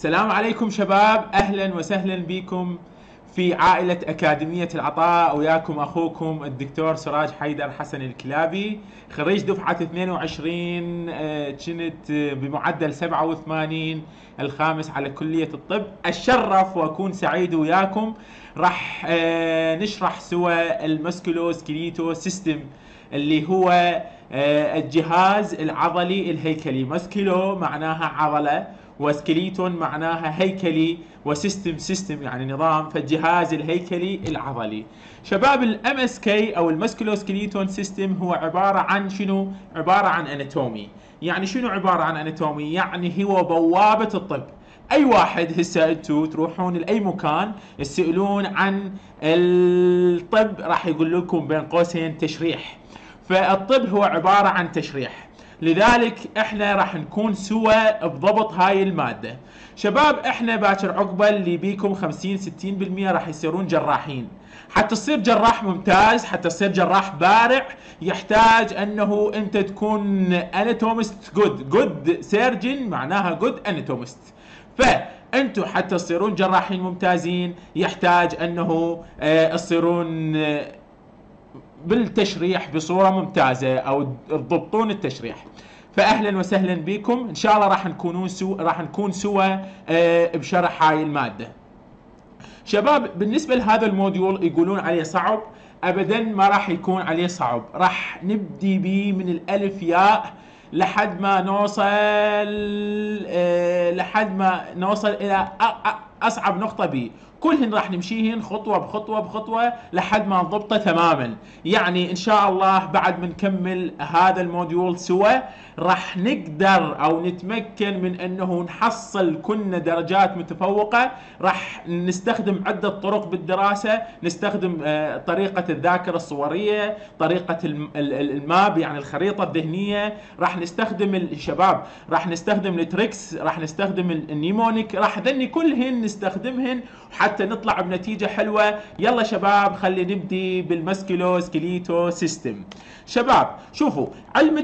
السلام عليكم شباب، اهلا وسهلا بكم في عائلة أكاديمية العطاء. وياكم اخوكم الدكتور سراج حيدر حسن الكلابي، خريج دفعة 22، كنت بمعدل 87، الخامس على كلية الطب. اتشرف واكون سعيد وياكم. راح نشرح سوا المسكولو سكليتو سيستم، اللي هو الجهاز العضلي الهيكلي. مسكولو معناها عضلة، وسكليتون معناها هيكلي، وسيستم يعني نظام، فالجهاز الهيكلي العضلي. شباب، الام اس كي او المسكولو سكليتون سيستم هو عباره عن شنو؟ عباره عن اناتومي. يعني شنو عباره عن اناتومي؟ يعني هو بوابه الطب. اي واحد هسه انتم تروحون لاي مكان تسالون عن الطب راح يقول لكم بين قوسين تشريح. فالطب هو عباره عن تشريح، لذلك احنا راح نكون سوا بضبط هاي المادة. شباب، احنا باكر عقبة اللي بيكم 50-60% راح يصيرون جراحين. حتى تصير جراح ممتاز، حتى تصير جراح بارع، يحتاج انه انت تكون اناتومست جود سيرجن، معناها جود اناتومست. فانتوا حتى تصيرون جراحين ممتازين يحتاج انه تصيرون بالتشريح بصورة ممتازة او تضبطون التشريح. فاهلا وسهلا بكم، ان شاء الله راح نكون سوا بشرح هاي المادة. شباب، بالنسبة لهذا الموديول يقولون عليه صعب. ابدا ما راح يكون عليه صعب، راح نبدي بيه من الالف ياء لحد ما نوصل الى اصعب نقطة بيه. كلهن راح نمشيهن خطوة بخطوة لحد ما نضبطه تماما. يعني ان شاء الله بعد ما نكمل هذا الموديول سوا راح نقدر او نتمكن من انه نحصل كلنا درجات متفوقة. راح نستخدم عدة طرق بالدراسة، نستخدم طريقة الذاكرة الصورية، طريقة الماب يعني الخريطة الذهنية، راح نستخدم الشباب، راح نستخدم التريكس، راح نستخدم النيمونيك، راح ذني كلهن نستخدمهن حتى نطلع بنتيجة حلوة. يلا شباب، خلي نبدي بالمسكولو سكليتو سيستم. شباب شوفوا، علم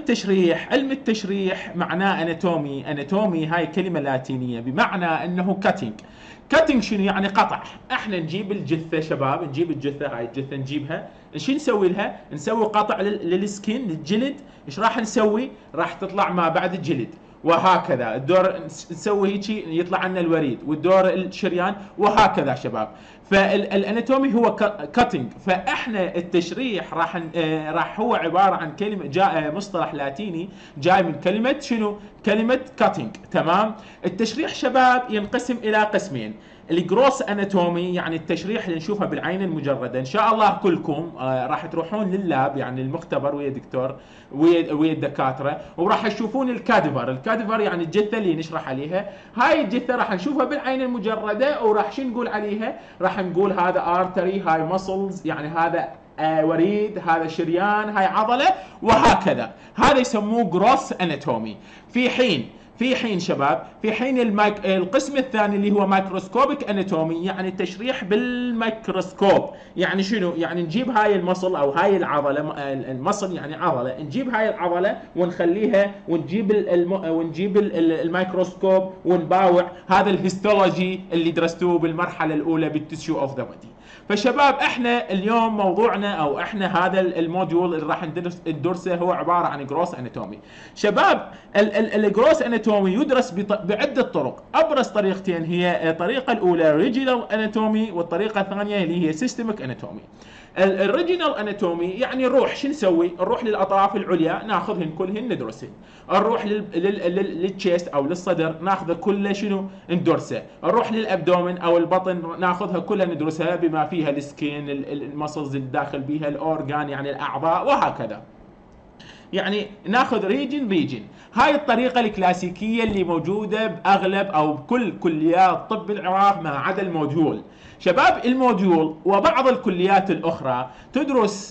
التشريح معناه اناتومي هاي كلمة لاتينية بمعنى انه كاتنج شنو يعني؟ قطع. احنا نجيب الجثة شباب، نجيب الجثة، هاي الجثة نجيبها، شو نسوي لها؟ نسوي قطع للسكين، للجلد. ايش راح نسوي؟ راح تطلع ما بعد الجلد، وهكذا الدور نسوي هيك يطلع عنا الوريد، والدور الشريان، وهكذا شباب. فالاناتومي هو كاتنج. فاحنا التشريح راح هو عباره عن كلمه، جاء مصطلح لاتيني جاي من كلمه شنو؟ كلمه كاتنج. تمام. التشريح شباب ينقسم الى قسمين. الجروس اناتومي يعني التشريح اللي نشوفه بالعين المجرده. ان شاء الله كلكم راح تروحون لللاب يعني المختبر ويا دكتور ويا الدكاتره، وراح تشوفون الكادفر يعني الجثه اللي نشرح عليها. هاي الجثه راح نشوفها بالعين المجرده، وراح شو نقول عليها؟ راح نقول هذا ارتري، هاي مسلز يعني هذا وريد، هذا شريان، هاي عضله، وهكذا. هذا يسموه جروس اناتومي. في حين شباب، القسم الثاني اللي هو مايكروسكوبيك اناتومي، يعني التشريح بالميكروسكوب. يعني شنو؟ يعني نجيب هاي المصل او هاي العضله، المصل يعني عضله، نجيب هاي العضله ونخليها، ونجيب الميكروسكوب ونباوع. هذا الهيستولوجي اللي درستوه بالمرحله الاولى بالتيشو اوف ذا بودي. فشباب، احنا اليوم موضوعنا او احنا هذا الموديول اللي راح ندرسه هو عباره عن جروس اناتومي. شباب، الجروس اناتومي يدرس بعده طرق. ابرز طريقتين هي الطريقه الاولى ريجينال اناتومي، والطريقه الثانيه اللي هي سيستميك اناتومي. الريجينال اناتومي يعني نروح شو نسوي؟ نروح للاطراف العليا ناخذهن كلهن ندرسهن. نروح للتشيست او للصدر ناخذه كله شنو؟ ندرسه. نروح للابدومن او البطن ناخذها كلها ندرسها بما فيها السكين، المسلز الداخل بيها، الاورجان يعني الاعضاء، وهكذا. يعني ناخذ ريجن. هاي الطريقة الكلاسيكية اللي موجودة بأغلب أو بكل كليات طب العراق ما عدا الموديول. شباب، الموديول وبعض الكليات الأخرى تدرس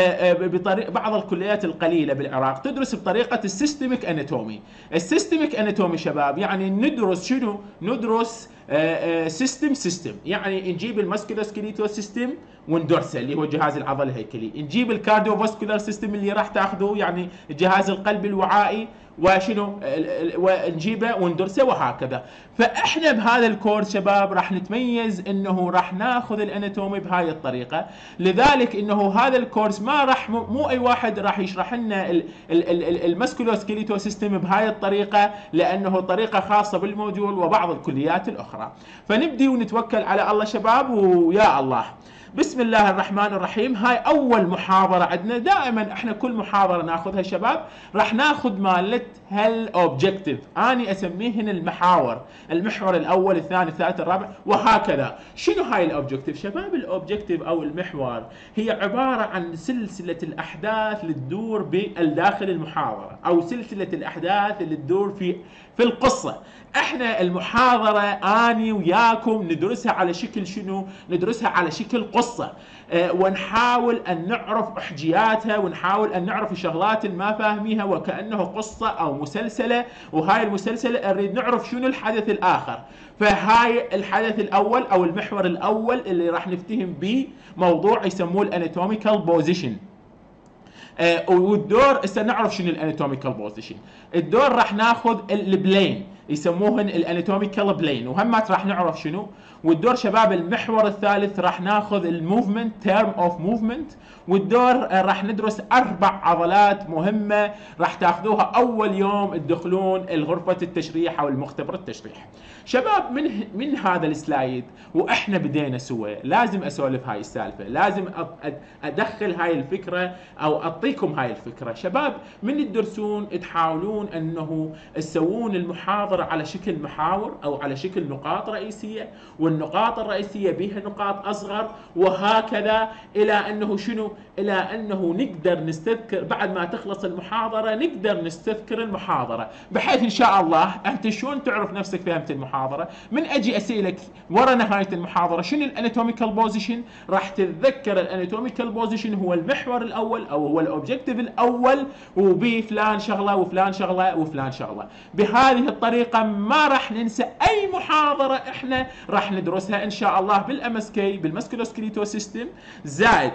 بعض الكليات القليلة بالعراق تدرس بطريقة السيستميك اناتومي. السيستميك اناتومي شباب يعني ندرس شنو؟ ندرس سيستم، يعني نجيب الماسكولوسكيليتو سيستم وندرسه اللي هو الجهاز العضلي الهيكلي، نجيب الكارديوفاسكولار سيستم اللي راح تاخذوه يعني الجهاز القلبي الوعائي وشنو ونجيبه وندرسه وهكذا. فاحنا بهذا الكورس شباب راح نتميز انه راح ناخذ الاناتومي بهاي الطريقه، لذلك انه هذا الكورس ما راح مو اي واحد راح يشرح لنا الماسكولوسكيليتو سيستم بهاي الطريقه، لانه طريقه خاصه بالموديول وبعض الكليات الاخرى. فنبدي ونتوكل على الله شباب، ويا الله. بسم الله الرحمن الرحيم. هاي اول محاضره عندنا، دائما احنا كل محاضره ناخذها شباب راح ناخذ مالت هالاوبجكتيف، اني اسميهن المحاور، المحور الاول الثاني الثالث الرابع وهكذا. شنو هاي الاوبجكتيف شباب؟ الاوبجكتيف او المحور هي عباره عن سلسله الاحداث اللي تدور بالداخل المحاضره، او سلسله الاحداث اللي تدور في القصه. احنا المحاضره اني وياكم ندرسها على شكل شنو؟ ندرسها على شكل قصه، ونحاول ان نعرف احجياتها، ونحاول ان نعرف الشغلات اللي ما فاهميها وكانه قصه او مسلسله، وهاي المسلسله نريد نعرف شنو الحدث الاخر. فهاي الحدث الاول او المحور الاول اللي راح نفتهم به موضوع يسموه الاناتوميكال بوزيشن. والدور هسه نعرف شنو الاناتوميكال بوزيشن. الدور راح ناخذ البلين يسموهن الاناتوميكال بلين، وهمات راح نعرف شنو. والدور شباب المحور الثالث راح ناخذ الموفمنت، تيرم اوف موفمنت. والدور راح ندرس 4 عضلات مهمه راح تاخذوها اول يوم تدخلون الغرفه التشريح او المختبر التشريح. شباب من هذا السلايد واحنا بدينا سوا لازم اسولف هاي السالفه، لازم ادخل هاي الفكره او اعطيكم هاي الفكره. شباب من تدرسون تحاولون انه تسوون المحاضره على شكل محاور او على شكل نقاط رئيسيه، والنقاط الرئيسيه بها نقاط اصغر، وهكذا الى انه شنو؟ الى انه نقدر نستذكر بعد ما تخلص المحاضره، نقدر نستذكر المحاضره، بحيث ان شاء الله انت شلون تعرف نفسك فهمت المحاضره. من اجي اسالك ورا نهايه المحاضره شنو الاناتوميكال بوزيشن، راح تتذكر الاناتوميكال بوزيشن هو المحور الاول او هو الاوبجكتيف الاول، وبي فلان شغله وفلان شغله وفلان شغله. بهذه الطريقه ما راح ننسى اي محاضره احنا راح ندرسها ان شاء الله بالام اس كي، بالماسكولوسكيليتو سيستم، زائد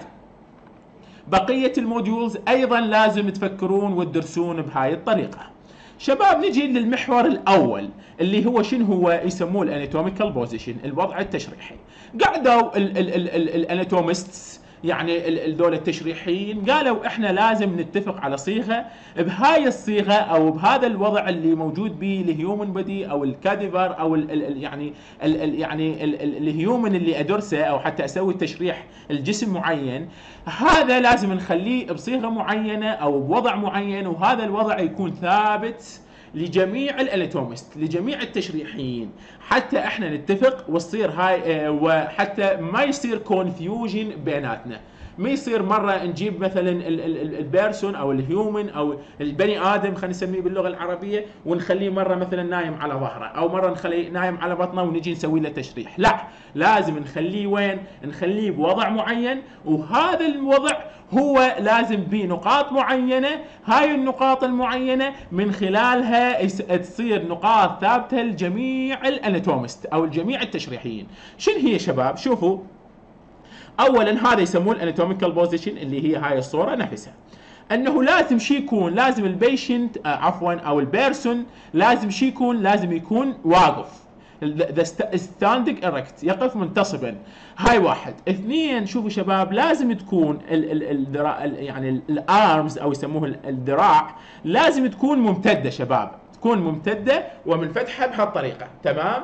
بقيه الموديولز ايضا لازم تفكرون وتدرسون بهاي الطريقه. شباب نجي للمحور الاول اللي هو شنو هو؟ يسموه الاناتوميكال بوزيشن، الوضع التشريحي. قعدوا الاناتوميستس يعني الدول التشريحيين قالوا احنا لازم نتفق على صيغه، بهاي الصيغه او بهذا الوضع اللي موجود به الهيومن بدي او الكاديفر او يعني الهيومن اللي ادرسه او حتى اسوي تشريح الجسم معين، هذا لازم نخليه بصيغه معينه او بوضع معين، وهذا الوضع يكون ثابت لجميع الاناتوميست، لجميع التشريحيين، حتى احنا نتفق وتصير هاي وحتى ما يصير كونفيوجن بيناتنا. ما يصير مره نجيب مثلا البيرسون او الهيومن او البني ادم خلينا نسميه باللغه العربيه ونخليه مره مثلا نايم على ظهره، او مره نخليه نايم على بطنه ونجي نسوي له تشريح. لا، لازم نخليه وين؟ نخليه بوضع معين، وهذا الوضع هو لازم به نقاط معينه، هاي النقاط المعينه من خلالها تصير نقاط ثابته لجميع الاناتوميست او الجميع التشريحيين. شنو هي شباب؟ شوفوا، اولا هذا يسموه الاناتوميكال بوزيشن اللي هي هاي الصوره نفسها، انه لازم شي يكون، لازم البيشنت او البيرسون لازم شي يكون، لازم يكون واقف، standing erect، يقف منتصبا. هاي واحد. اثنين، شوفوا شباب، لازم تكون يعني الارمز او يسموه الذراع لازم تكون ممتده شباب، تكون ممتده ومنفتحه بهالطريقه، تمام؟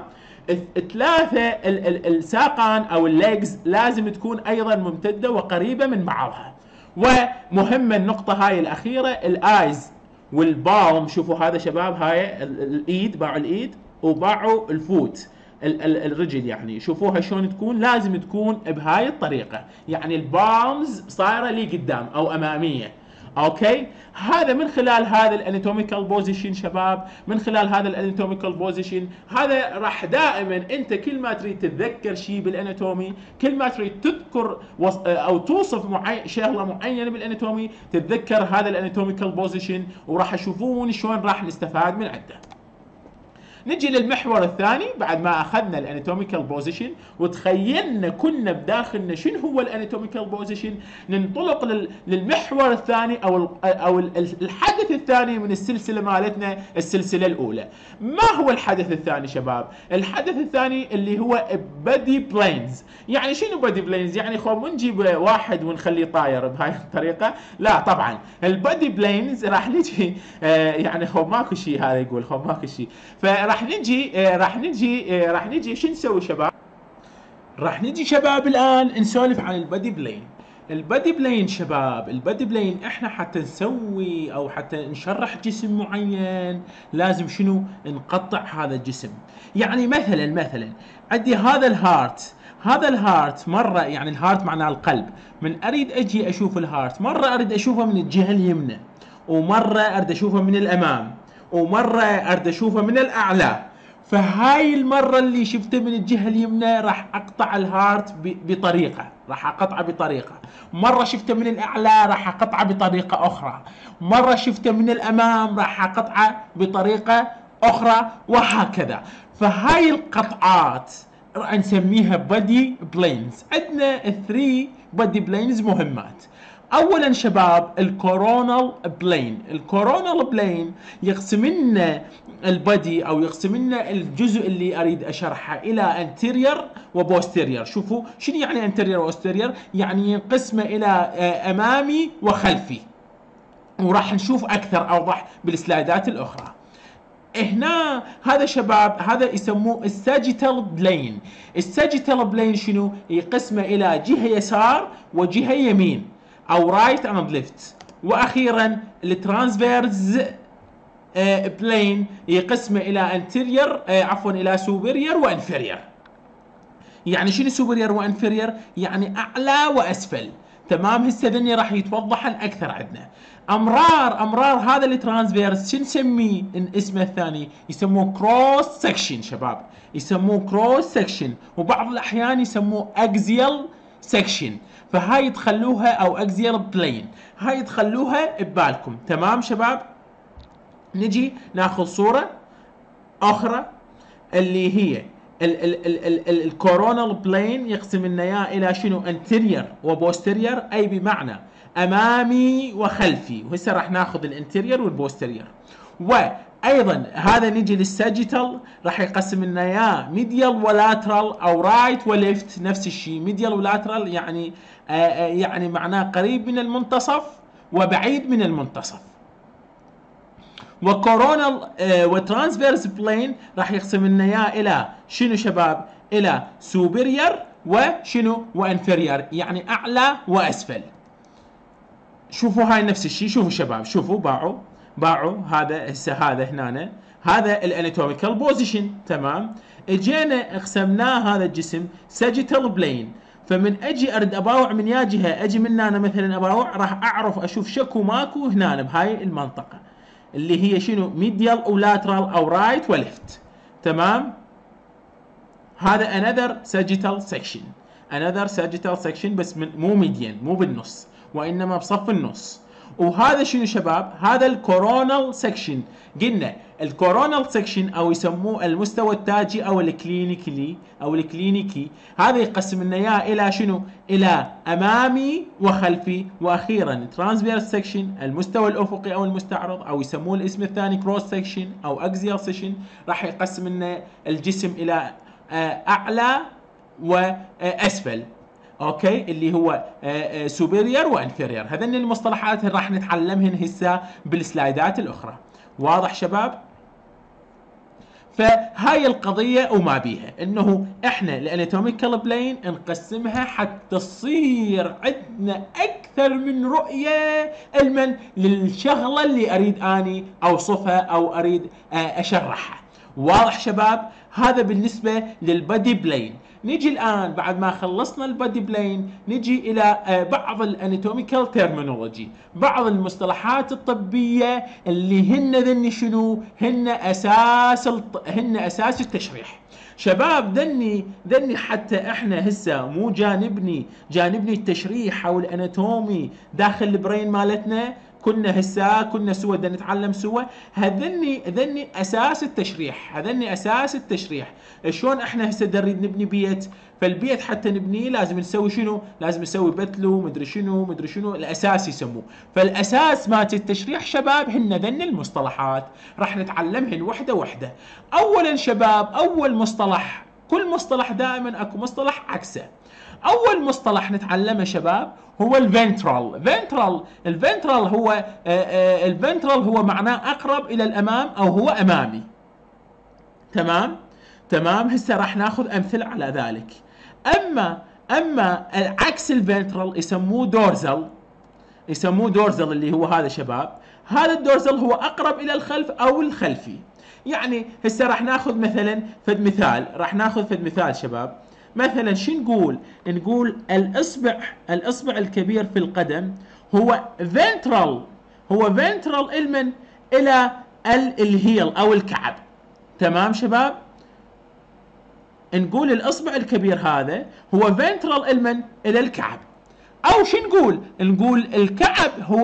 3 الساقان او الليجز لازم تكون ايضا ممتده وقريبه من بعضها. ومهمه النقطه هاي الاخيره، الايز والبالم. شوفوا هذا شباب، هاي الايد، باعوا الايد وباعوا الفوت، الرجل يعني، شوفوها شلون تكون، لازم تكون بهاي الطريقه، يعني البالمز صايره لي قدام او اماميه. اوكي، هذا من خلال هذا الاناتوميكال بوزيشن شباب، من خلال هذا الاناتوميكال بوزيشن هذا راح دائما انت كل ما تريد تتذكر شيء بالاناتومي، كل ما تريد تذكر او توصف شغله معينه بالاناتومي، تتذكر هذا الاناتوميكال بوزيشن، وراح تشوفون شلون راح نستفاد من عنده. نجي للمحور الثاني بعد ما اخذنا الاناتوميكال بوزيشن وتخيلنا كنا بداخلنا شنو هو الاناتوميكال بوزيشن، ننطلق للمحور الثاني او الحدث الثاني من السلسله مالتنا، السلسله الاولى. ما هو الحدث الثاني شباب؟ الحدث الثاني اللي هو بادي بلينز. يعني شنو بادي بلينز؟ يعني خو مو نجيب واحد ونخليه طاير بهاي الطريقه، لا طبعا. البادي بلينز راح نجي يعني خو ماكو شيء، هذا يقول خو ماكو شيء. فراح نجي شو نسوي شباب؟ راح نجي شباب الان نسولف عن البادي بلين. البادي بلين شباب، البادي بلين احنا حتى نسوي او حتى نشرح جسم معين لازم شنو؟ نقطع هذا الجسم. يعني مثلا عندي هذا الهارت مره، يعني الهارت معناه القلب. من اريد اجي اشوف الهارت، مره اريد اشوفه من الجهه اليمنى، ومره اريد اشوفه من الامام، ومره اريد اشوفه من الاعلى. فهاي المرة اللي شفته من الجهة اليمنى راح اقطع الهارت بطريقة، راح اقطعه بطريقة. مرة شفته من الاعلى راح اقطعه بطريقة اخرى. مرة شفته من الامام راح اقطعه بطريقة اخرى، وهكذا. فهاي القطعات نسميها بادي بلينز. عندنا 3 بادي بلينز مهمات. اولا شباب الكورونال بلين. الكورونال بلين يقسم لنا البادي او يقسم لنا الجزء اللي اريد اشرحه الى انتيرير وبوستيرير. شوفوا شنو يعني انتيرير وبوستيرير؟ يعني ينقسم الى امامي وخلفي، وراح نشوف اكثر اوضح بالسلايدات الاخرى. هنا هذا شباب هذا يسموه الساجيتال بلين. الساجيتال بلين شنو؟ يقسمه الى جهه يسار وجهه يمين، او رايت اند ليفت. واخيرا الترانسفيرز بلين يقسمه الى انتيرير الى سوبريور وانفيريور. يعني شنو سوبريور وانفيريور؟ يعني اعلى واسفل. تمام. هسه ذني راح يتوضحن اكثر. عندنا امرار هذا الترانسفيرس شو نسميه؟ اسمه الثاني يسموه كروس سكشن شباب، يسموه كروس سكشن، وبعض الاحيان يسموه اكزيال سكشن. فهاي تخلوها او اكزيال بلين، هاي تخلوها ببالكم. تمام شباب. نجي ناخذ صورة اخرى اللي هي الكورونال بلين يقسم لنا اياه الى شنو؟ انتيرير وبوستيرير، اي بمعنى امامي وخلفي. وهسه راح ناخذ الانتيرير والبوستيرير. وايضا هذا نجي للساجيتال راح يقسم لنا اياه ميديال ولاترال او رايت وليفت. نفس الشيء ميديال ولاترال يعني معناه قريب من المنتصف وبعيد من المنتصف. وكورونال وترانسفيرس بلين راح يقسم لنا اياه الى شنو شباب؟ الى سوبريور وشنو؟ وانفيريور، يعني اعلى واسفل. شوفوا هاي نفس الشيء. شوفوا شباب، شوفوا باعوا هذا هسه هذا هنا هذا الاناتوميكال بوزيشن. تمام. اجينا قسمناه هذا الجسم ساجيتال بلين. فمن اجي ارد اباوع من يا جهه، اجي من هنا مثلا اباوع، راح اعرف اشوف شكو ماكو هنا بهاي المنطقه اللي هي شنو؟ ميديال ولاترال او رايت وليفت. تمام. هذا another sagittal section بس مو ميديان، مو بالنص، وانما بصف النص. وهذا شنو شباب؟ هذا الكورونال سكشن. قلنا الكورونال سكشن او يسموه المستوى التاجي او الكلينيكي. هذا يقسم لنا اياه الى شنو؟ الى امامي وخلفي. واخيرا ترانسفيرس سكشن المستوى الافقي او المستعرض، او يسموه الاسم الثاني كروس سكشن او اكزيال سكشن. راح يقسم لنا الجسم الى اعلى واسفل. اوكي، اللي هو سوبيريور وانفيريور. هذين المصطلحات راح نتعلمهن هسه بالسلايدات الاخرى. واضح شباب؟ فهاي القضية وما بيها، انه احنا الاناتوميكال بلين نقسمها حتى تصير عندنا اكثر من رؤية علما للشغلة اللي اريد اني اوصفها او اريد اشرحها. واضح شباب؟ هذا بالنسبة للبادي بلين. نجي الآن بعد ما خلصنا البادي بلين نجي إلى بعض الاناتوميكال تيرمينولوجي، بعض المصطلحات الطبية اللي هن ذني شنو؟ هن أساس التشريح. شباب ذني حتى احنا هسه مو جانبني التشريح او الاناتومي داخل البرين مالتنا، كنا سوا بدنا نتعلم سوا. هذني اساس التشريح، هذني اساس التشريح. شلون احنا هسه نريد نبني بيت، فالبيت حتى نبنيه لازم نسوي شنو؟ لازم نسوي بتلو مدري شنو الاساس يسموه. فالاساس مالت التشريح شباب هن ذن المصطلحات، راح نتعلمهن وحده وحده. اولا شباب، اول مصطلح، كل مصطلح دائما اكو مصطلح عكسه. اول مصطلح نتعلمه شباب هو الفنترال. الفنترال هو معناه اقرب الى الامام او هو امامي. تمام. هسه راح ناخذ امثله على ذلك. اما عكس الفنترال يسموه دورزل اللي هو هذا شباب. هذا الدورزل هو اقرب الى الخلف او الخلفي. يعني هسه راح ناخذ مثلا راح ناخذ فد مثال شباب. مثلا شو نقول الاصبع الكبير في القدم هو فنترال المن الى الهيل او الكعب. تمام شباب، نقول الاصبع الكبير هذا هو فنترال المن الى الكعب. او شو نقول الكعب هو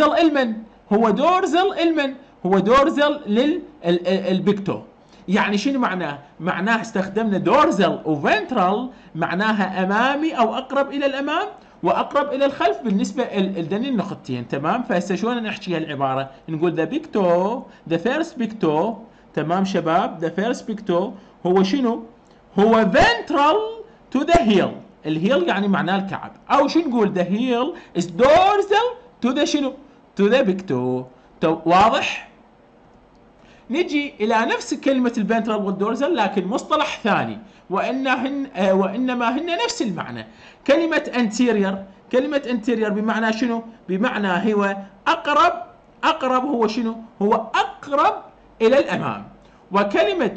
دورزل للبيكتو. يعني شنو معناه استخدمنا دورزل وفنترال، معناها امامي او اقرب الى الامام واقرب الى الخلف بالنسبه لذني النقطتين. تمام. فهسه شلون نحكي هالعباره؟ نقول ذا فيرست بيكتو. تمام شباب، ذا فيرست بيكتو هو شنو؟ هو ventral to the heel. الهيل يعني معناه الكعب. او شو نقول؟ the heel is dorsal to the شنو؟ to the pectoral. واضح؟ نجي الى نفس كلمة الفنترال والدورزل لكن مصطلح ثاني، وانما هن نفس المعنى. كلمة anterior بمعنى شنو؟ بمعنى هو اقرب هو شنو؟ هو اقرب الى الامام. وكلمة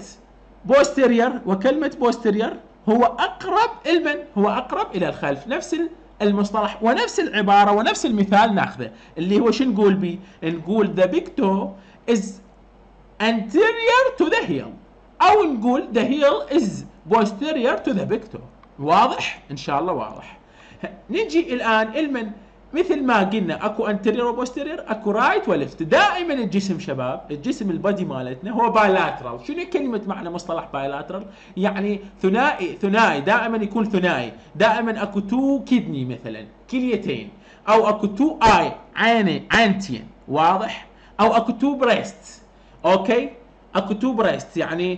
posterior هو اقرب الى الخلف. نفس المصطلح ونفس العبارة ونفس المثال ناخذه اللي هو شو نقول بيه؟ نقول the pectoral is anterior to the heel، او نقول the heel is posterior to the pectoral. واضح؟ ان شاء الله واضح. نجي الان مثل ما قلنا اكو anterior و posterior، اكو right و left. دائما الجسم شباب، الجسم البادي مالتنا هو bilateral. شنو كلمة معنى مصطلح bilateral؟ يعني ثنائي، دائما يكون ثنائي. دائما اكو تو كدني مثلا، كليتين، او اكو تو عينتين. واضح؟ او اكو تو بريست. اوكي، اكو تو بريست يعني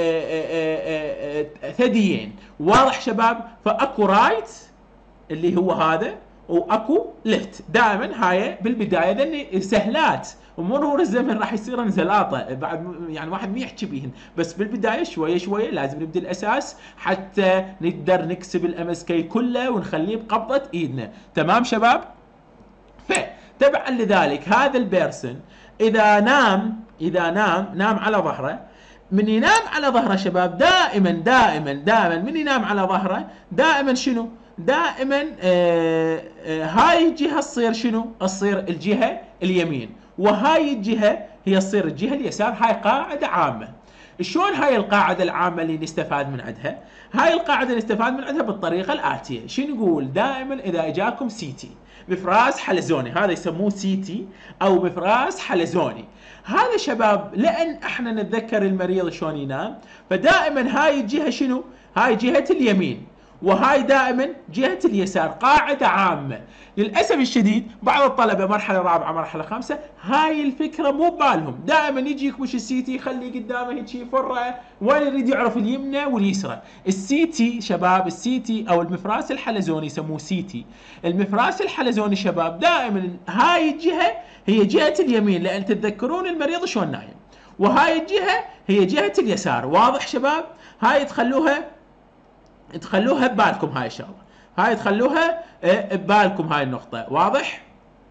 ثديين. واضح شباب؟ فاكو رايت اللي هو هذا، واكو ليفت. دائما هاي بالبدايه ذني سهلات، ومرور الزمن راح يصيرن زلاطه بعد، يعني واحد ما يحكي بيهن، بس بالبدايه شويه لازم نبدا الاساس حتى نقدر نكسب الMSK كله ونخليه بقبضه ايدنا. تمام شباب؟ فتبعا لذلك هذا البيرسون اذا نام على ظهره، من ينام على ظهره شباب دائما من ينام على ظهره دائما شنو؟ دائما هاي الجهه تصير شنو؟ تصير الجهه اليمين، وهاي الجهه هي تصير الجهه اليسار. هاي قاعده عامه. شلون هاي القاعده العامه اللي نستفاد من عندها؟ هاي القاعده نستفاد من عندها بالطريقه الاتيه. شو نقول؟ دائما اذا اجاكم سيتي مفراس حلزوني، هذا يسموه سيتي او مفراس حلزوني. هذا شباب لان احنا نتذكر المريض شلون ينام، فدائما هاي الجهه شنو؟ هاي جهه اليمين، وهاي دائما جهة اليسار. قاعدة عامة. للأسف الشديد بعض الطلبة مرحلة رابعة مرحلة خامسة هاي الفكرة مو ببالهم، دائما يجي يكبش السيتي يخلي قدامه هيك يفرع، وين يريد يعرف اليمنى واليسرى. السيتي شباب، السيتي او المفراس الحلزوني يسموه سيتي. المفراس الحلزوني شباب دائما هاي الجهة هي جهة اليمين، لأن تتذكرون المريض شلون نايم، وهاي الجهة هي جهة اليسار. واضح شباب؟ هاي تخلوها ببالكم، هاي ان شاء الله، هاي تخلوها ببالكم هاي النقطة. واضح؟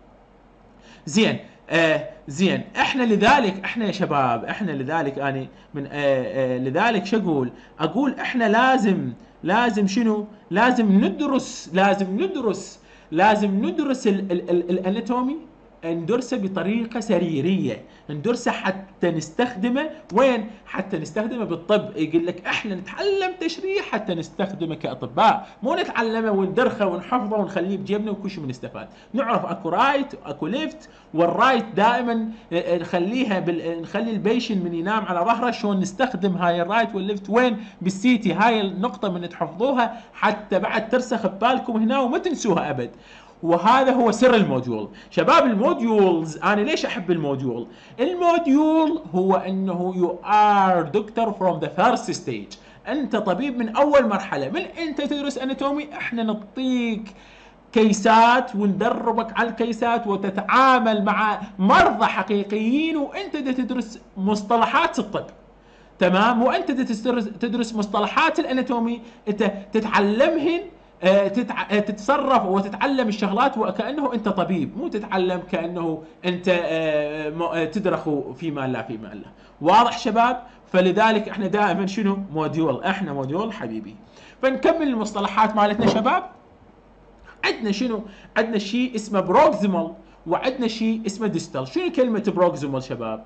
زين. احنا يا شباب، احنا لذلك اني من لذلك شو اقول احنا لازم شنو؟ لازم ندرس الاناتومي ندرسه بطريقة سريرية، ندرسه حتى نستخدمه وين؟ حتى نستخدمه بالطب. يقول لك احنا نتعلم تشريح حتى نستخدمه كأطباء، مو نتعلمه وندرخه ونحفظه ونخليه بجيبنا وكل شيء بنستفاد. نعرف اكو رايت واكو ليفت، والرايت دائما نخلي البيشن من ينام على ظهره شلون نستخدم هاي الرايت والليفت وين؟ بالسيتي. هاي النقطة من تحفظوها حتى بعد ترسخ ببالكم هنا وما تنسوها ابد. وهذا هو سر الموديول. شباب الموديولز، انا ليش احب الموديول؟ الموديول هو انه you are doctor from the first stage، انت طبيب من اول مرحلة. من انت تدرس اناتومي احنا نعطيك كيسات وندربك على الكيسات وتتعامل مع مرضى حقيقيين وانت تدرس مصطلحات الطب. تمام؟ وانت تدرس مصطلحات الاناتومي، انت تتعلمهن، تتصرف وتتعلم الشغلات وكأنه انت طبيب، مو تتعلم كأنه انت تدرخ فيما لا فيما لا. واضح شباب؟ فلذلك احنا دائما شنو؟ موديول. احنا موديول حبيبي. فنكمل المصطلحات مالتنا شباب. عندنا شنو؟ عندنا شيء اسمه بروكسيمال وعندنا شيء اسمه ديستال. شنو كلمة بروكسيمال شباب؟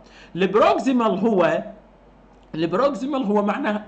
البروكسيمال هو معناه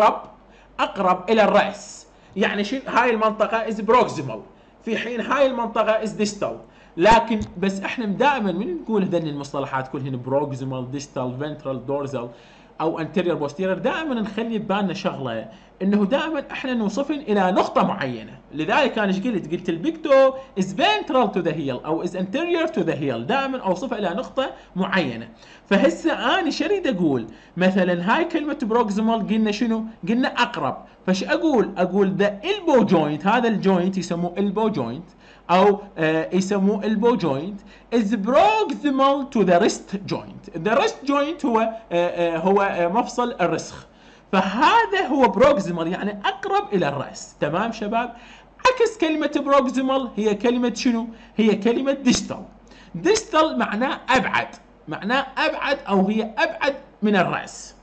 اقرب الى الرأس. يعني شنو؟ هاي المنطقة از بروكسيمال، في حين هاي المنطقة از ديستال. لكن بس احنا دائما من نقول هذني المصطلحات كلهن بروكسيمال، ديستال، فنترال، دورزال او انتيريور بوستيريور، دائما نخلي ببالنا شغله انه دائما احنا نوصفن الى نقطه معينه. لذلك انا ايش قلت البيكتو از فنترال تو ذا هيل او از انتيريور تو ذا هيل، دائما اوصفها الى نقطه معينه. فهسه انا شو اريد اقول؟ مثلا هاي كلمه بروكسيمال قلنا شنو؟ قلنا اقرب. فش اقول ذا البو جوينت، هذا الجوينت يسموه البو جوينت او يسموه البو جوينت is proximal to the wrist joint. the wrist joint هو مفصل الرسخ. فهذا هو بروكسيمال يعني اقرب الى الراس. تمام شباب؟ عكس كلمه بروكسيمال هي كلمه شنو؟ هي كلمه ديستال. ديستال معناه ابعد او هي ابعد من الراس.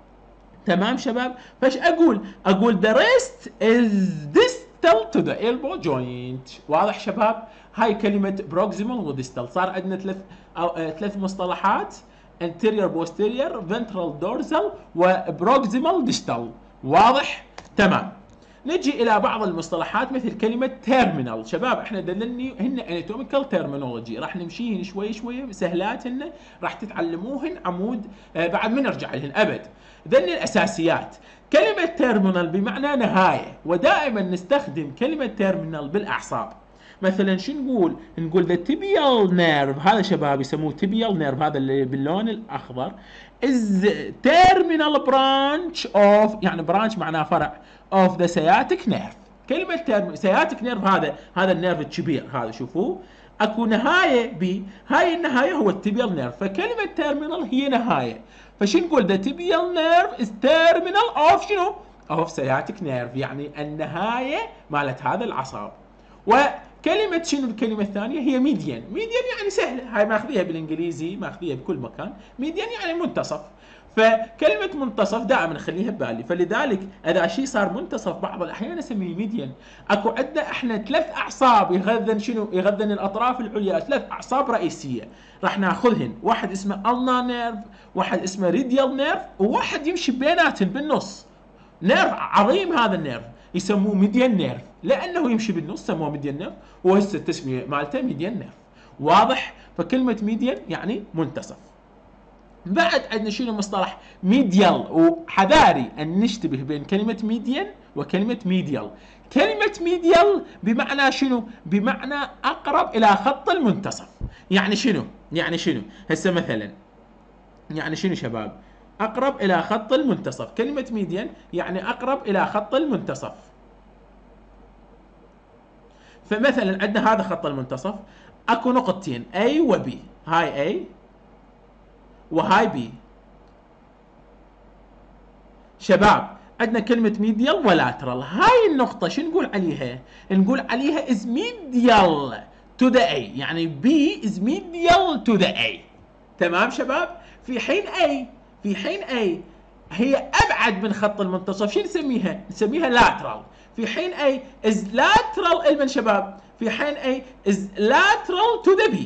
تمام شباب؟ فايش اقول the wrist is distal to the elbow joint. واضح شباب؟ هاي كلمة بروكسيمال وديستال. صار عندنا ثلاث مصطلحات: anterior posterior ventral dorsal وبروكسيمال ديستال. واضح؟ تمام. نجي الى بعض المصطلحات مثل كلمة تيرمينال. شباب احنا دلني هن اناتوميكال تيرمينولوجي، راح نمشيهن شوي سهلات، هن راح تتعلموهن عمود بعد ما نرجع لهن ابد. ذن الاساسيات. كلمة تيرمينال بمعنى نهاية، ودائما نستخدم كلمة تيرمينال بالاعصاب. مثلا شو نقول ذا تيبيال نيرف. هذا شباب يسموه تيبيال نيرف، هذا اللي باللون الاخضر is terminal branch of، يعني برانش معناه فرع of the sciatic nerve. كلمة sciatic nerve هذا النيرف الكبير هذا، شوفوه اكو نهاية هاي النهاية هو التيبيال نيرف. فكلمة terminal هي نهاية. فشو نقول the tibial nerve is terminal of شنو؟ of sciatic nerve، يعني النهاية مالت هذا العصب. وكلمة شنو الكلمة الثانية؟ هي ميديان. ميديان يعني سهلة، هاي ماخذيها بالانجليزي، ماخذيها بكل مكان. ميديان يعني منتصف. فكلمة منتصف دائما نخليها ببالي. فلذلك اذا شيء صار منتصف بعض الاحيان اسميه ميديان. اكو عندنا احنا ثلاث اعصاب يغذن شنو؟ يغذن الاطراف العليا، ثلاث اعصاب رئيسية راح ناخذهن. واحد اسمه النا نيرف، واحد اسمه ريديال نيرف، وواحد يمشي بيناتهم بالنص. نيرف عظيم هذا النيرف يسموه ميديان نيرف، لانه يمشي بالنص سموه ميديان نيرف، وهسه التسميه مالته ميديان نيرف. واضح؟ فكلمه ميديان يعني منتصف. بعد عندنا شنو مصطلح ميديال، وحذاري ان نشتبه بين كلمه ميديان وكلمه ميديال. كلمه ميديال بمعنى شنو؟ بمعنى اقرب الى خط المنتصف. يعني شنو؟ هسه مثلا يعني شنو شباب؟ اقرب الى خط المنتصف. كلمة ميديان يعني اقرب الى خط المنتصف. فمثلا عندنا هذا خط المنتصف، اكو نقطتين A و B، هاي A وهاي B. شباب عندنا كلمة ميديال ولاترال. هاي النقطة شو نقول عليها؟ نقول عليها is medial to the A، يعني B is medial to the A. تمام شباب؟ في حين A هي ابعد من خط المنتصف، شو نسميها؟ نسميها lateral. في حين A is lateral لمن شباب؟ في حين A is lateral to the B.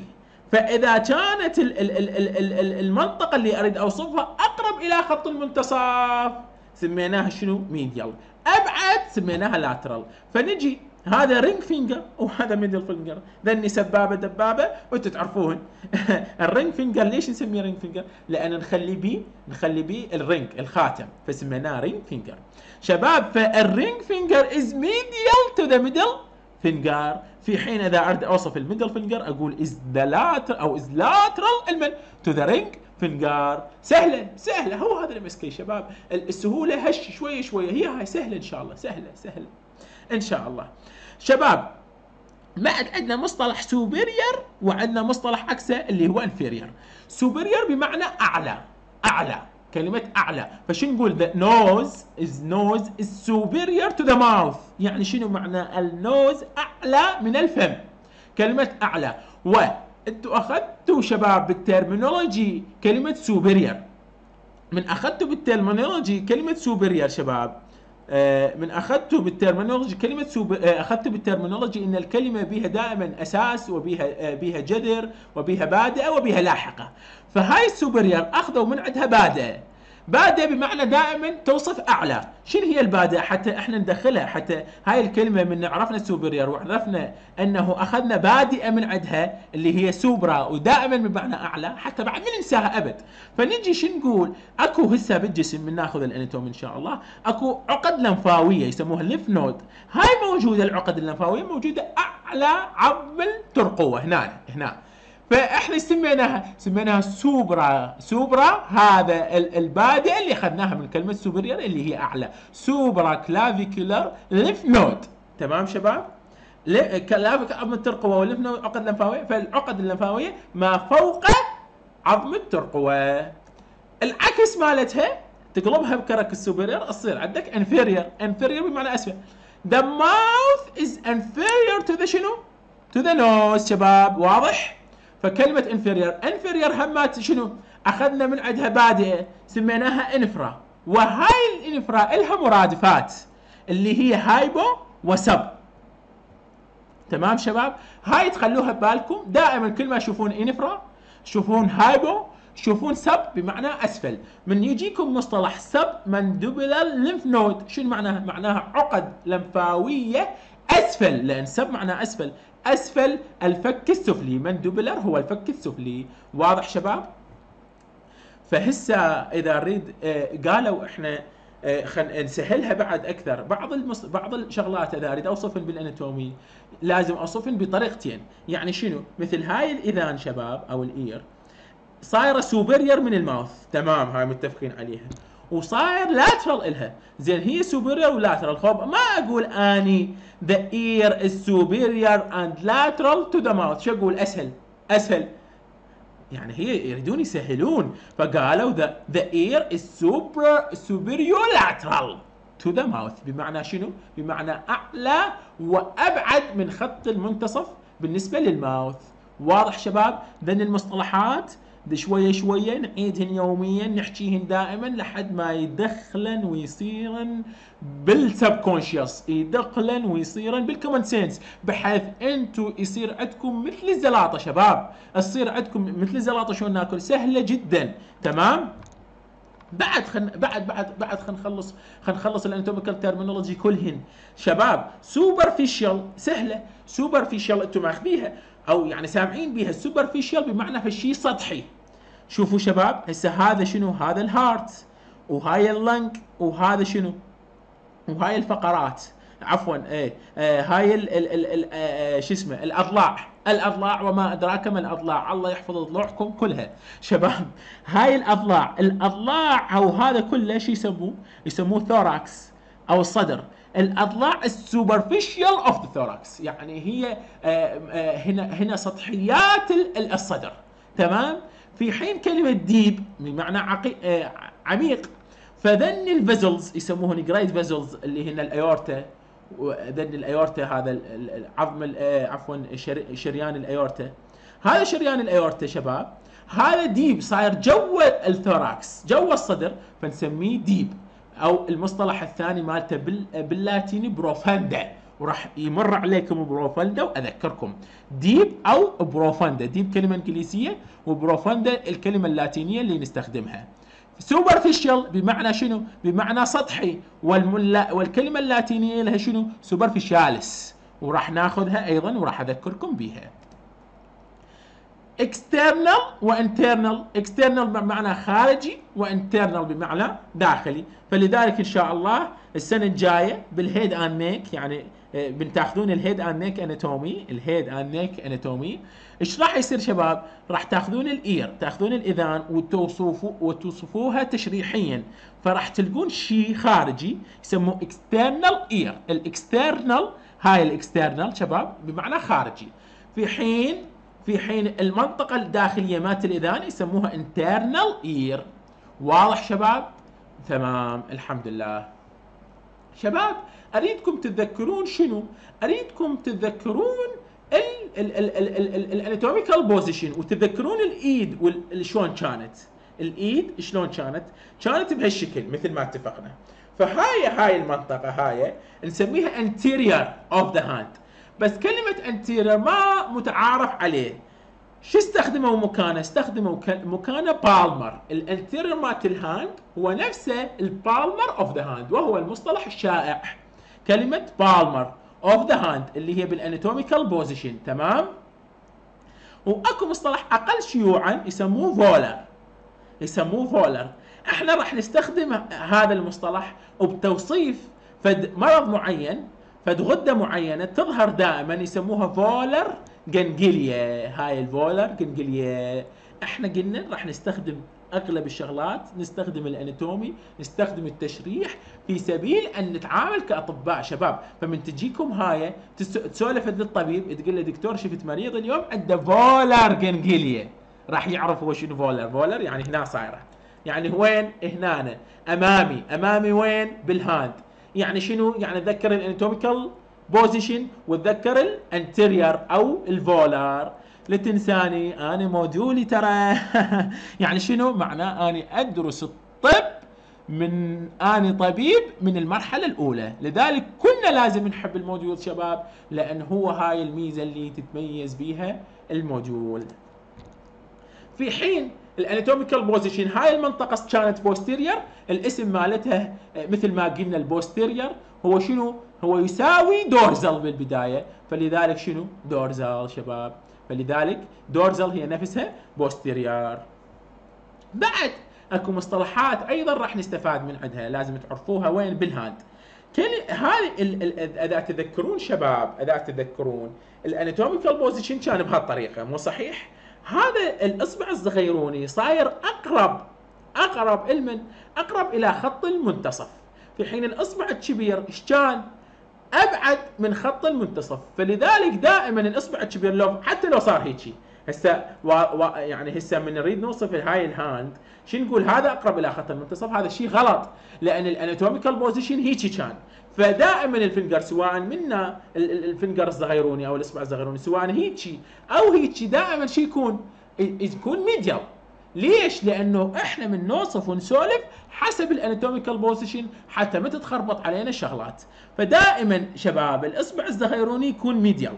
فاذا كانت المنطقه اللي اريد اوصفها اقرب الى خط المنتصف سميناها شنو؟ ميديال. ابعد سميناها لاترال. فنجي هذا رينج فينجر وهذا ميدل فينجر، ذني سبابه دبابه وانتم تعرفوهن. الرينج فينجر ليش نسميه رينج فينجر؟ لان نخلي بيه الرينج الخاتم، فسميناه رينج فينجر. شباب فالرينج فينجر از ميديال تو ذا ميدل فينجر، في حين اذا اريد اوصف الميدل فينجر اقول از ذا لاتر او از لاترال تو ذا رينج فينجر. سهله هو هذا المسكي شباب. السهوله هش شويه هي هاي سهله ان شاء الله، سهله ان شاء الله. شباب بعد عندنا مصطلح سوبيريور وعندنا مصطلح عكسه اللي هو انفيريور. سوبيريور بمعنى اعلى كلمه اعلى. فشو نقول؟ the nose is superior to the mouth. يعني شنو معنى النوز؟ اعلى من الفم. كلمه اعلى. وانتوا اخذتوا شباب بالترمينولوجي كلمه سوبيريور. من اخذتوا بالترمينولوجي كلمه سوبيريور شباب، من اخذتوا بالترمينولوجي كلمه اخذتوا بالترمينولوجي ان الكلمه بها دائما اساس وبها جذر وبها بادئه وبها لاحقه. فهاي السوبريور اخذوا من عندها بادئه بمعنى دائما توصف اعلى. شنو هي البادئه حتى احنا ندخلها؟ حتى هاي الكلمه من عرفنا السوبريور وعرفنا انه اخذنا بادئه من عندها اللي هي سوبرا ودائما بمعنى اعلى، حتى بعد ما ننساها ابد. فنجي شو نقول؟ اكو هسه بالجسم من ناخذ الاناتوم ان شاء الله، اكو عقد لمفاويه يسموها الليف نود. هاي موجوده العقد اللمفاويه موجوده اعلى عظم الترقوه هنا. فاحنا سميناها سوبرا. هذا البادئه اللي اخذناها من كلمه سوبريور اللي هي اعلى. سوبرا كلافيكولار ليف نود. تمام شباب؟ عظم الترقوه والليف نود عقد لمفاويه. فالعقد اللمفاويه ما فوق عظم الترقوه. العكس مالتها تقلبها بكرك السوبريور تصير عندك انفيريور بمعنى اسفل. The mouth is inferior to the شنو؟ To the nose شباب. واضح؟ فكلمة انفيريور همات شنو؟ اخذنا من عندها بادئة سميناها انفرا، وهاي الانفرا الها مرادفات اللي هي هايبو وسب. تمام شباب؟ هاي تخلوها ببالكم دائما، كل ما تشوفون انفرا تشوفون هايبو تشوفون سب بمعنى اسفل. من يجيكم مصطلح سب مانديبولار ليمف نود، شنو معناها؟ معناها عقد لمفاوية اسفل، لان سب معناه اسفل الفك السفلي. مانديبولار هو الفك السفلي. واضح شباب؟ فهسه اذا نريد قالوا احنا خلينا نسهلها بعد اكثر. بعض الشغلات اذا اريد اوصفن بالاناتومي لازم اوصفن بطريقتين. يعني شنو؟ مثل هاي الاذان شباب او الاير صايره سوبريور من الماوث، تمام، هاي متفقين عليها، وصاير لاترال الها. زين هي سوبريور ولاترال. خب ما اقول اني the ear is superior and lateral to the mouth. شو اقول؟ اسهل. يعني هي يريدون يسهلون، فقالوا the ear is superior lateral to the mouth. بمعنى شنو؟ بمعنى اعلى وابعد من خط المنتصف بالنسبه للماوث. واضح شباب؟ ذن المصطلحات شويه نعيدهن يوميا، نحكيهن دائما لحد ما يدخلن ويصيرن بالسبكونشيوس، يدخلن ويصيرن بالكومن سنس، بحيث انتم يصير عندكم مثل الزلاطه شباب. تصير عندكم مثل الزلاطه شلون ناكل؟ سهله جدا. تمام؟ بعد خنخلص الاناتوميكال ترمينولوجي كلهن شباب. سوبرفيشال سهله. سوبرفيشال انتم ماخذيها او يعني سامعين بيها. السوبرفيشال بمعنى فشي سطحي. شوفوا شباب هسه هذا شنو؟ هذا الهارت، وهاي اللنج، وهذا شنو؟ وهاي الفقرات، عفوا هاي شو اسمه الاضلاع وما ادراك ما الاضلاع. الله يحفظ ضلوعكم كلها شباب. هاي الاضلاع او هذا كله شو يسموه ثوراكس او الصدر. الاضلاع السوبرفيشال اوف ذا ثوراكس، يعني هي هنا سطحيات الصدر. تمام؟ في حين كلمه ديب بمعنى عميق. فذن الفيزلز يسموهن جريد فيزلز اللي هن الايورتا. وذن الايورتا هذا العظم عفوا شريان الايورتا. هذا شريان الايورتا شباب، هذا ديب صاير جوا الثوراكس جوا الصدر، فنسميه ديب. او المصطلح الثاني مالته باللاتيني بروفاندا. وراح يمر عليكم بروفاندا، واذكركم ديب او بروفاندا، ديب كلمه انجليزيه وبروفاندا الكلمه اللاتينيه اللي نستخدمها. سوبرفيشال بمعنى شنو؟ بمعنى سطحي، والكلمه اللاتينيه لها شنو؟ سوبرفيشالس، وراح ناخذها ايضا وراح اذكركم بها. external وانترنال، external بمعنى خارجي وانترنال بمعنى داخلي. فلذلك ان شاء الله السنه الجايه بالهيد ان نيك، يعني بنتاخذون الهيد ان نيك اناتومي، الهيد ان نيك اناتومي. ايش راح يصير شباب؟ راح تاخذون الاير، تاخذون الاذان وتوصفوها تشريحيا، فراح تلقون شيء خارجي يسموه external ear. الاكسترنال، هاي الاكسترنال شباب بمعنى خارجي، في حين المنطقة الداخلية مالت الإذان يسموها internal ear. واضح شباب؟ تمام، الحمد لله. شباب أريدكم تتذكرون شنو؟ أريدكم تتذكرون الاناتوميكال بوزيشن، وتتذكرون الإيد شلون كانت. الإيد شلون كانت؟ كانت بهالشكل مثل ما اتفقنا. فهاي المنطقة هاي نسميها anterior of the hand. بس كلمة انتيرير ما متعارف عليه. شو استخدموا مكانه؟ استخدموا مكانه بالمر. الانتيرير مالت الهاند هو نفسه البالمر اوف ذا هاند، وهو المصطلح الشائع كلمة بالمر اوف ذا هاند اللي هي بالاناتوميكال بوزيشن. تمام؟ واكو مصطلح اقل شيوعا يسموه فولر، يسموه فولر. احنا راح نستخدم هذا المصطلح وبتوصيف فد مرض معين، فد غده معينه تظهر دائما يسموها فولر جنجليا. هاي الفولر جنجليا. احنا قلنا راح نستخدم اغلب الشغلات، نستخدم الاناتومي، نستخدم التشريح في سبيل ان نتعامل كاطباء شباب. فمن تجيكم هاي تسولف للطبيب تقول له دكتور شفت مريض اليوم عنده فولر جنجليا، راح يعرف هو شنو فولر. فولر يعني هنا صايره، يعني وين؟ هنا امامي وين؟ بالهاند. يعني شنو؟ يعني تذكر الاناتوميكال بوزيشن وتذكر الانتيرير او الفولار. لا تنساني انا موديولي ترى. يعني شنو معناه؟ اني ادرس الطب اني طبيب من المرحله الاولى، لذلك كنا لازم نحب الموديول شباب، لان هو هاي الميزه اللي تتميز بيها الموديول. في حين الاناتوميكال بوزيشن هاي المنطقه كانت بوستيرير، الاسم مالتها مثل ما قلنا البوستيرير هو شنو؟ هو يساوي دورزل بالبدايه، فلذلك شنو؟ دورزل شباب. فلذلك دورزل هي نفسها بوستيرير. بعد اكو مصطلحات ايضا راح نستفاد من عندها لازم تعرفوها. وين؟ بالهاند. هذه اذا تذكرون شباب، اذا تذكرون الاناتوميكال بوزيشن كان بهالطريقه، مو صحيح؟ هذا الاصبع الصغيروني صاير اقرب الى خط المنتصف، في حين الاصبع الكبير ايش كان؟ ابعد من خط المنتصف. فلذلك دائما الاصبع الكبير حتى لو صار هيجي هسه يعني هسه من نريد نوصف هاي الهاند شو نقول؟ هذا اقرب الى خط المنتصف، هذا الشيء غلط، لان الاناتوميكال بوزيشن هيجي كان. فدائما الفنجر سواء منا الفنجر الصغيروني او الاصبع الصغيروني سواء هيجي او هيجي دائما شو يكون ميديال. ليش؟ لانه احنا من نوصف ونسولف حسب الاناتوميكال بوزيشن حتى ما تتخربط علينا الشغلات. فدائما شباب الاصبع الصغيروني يكون ميديال.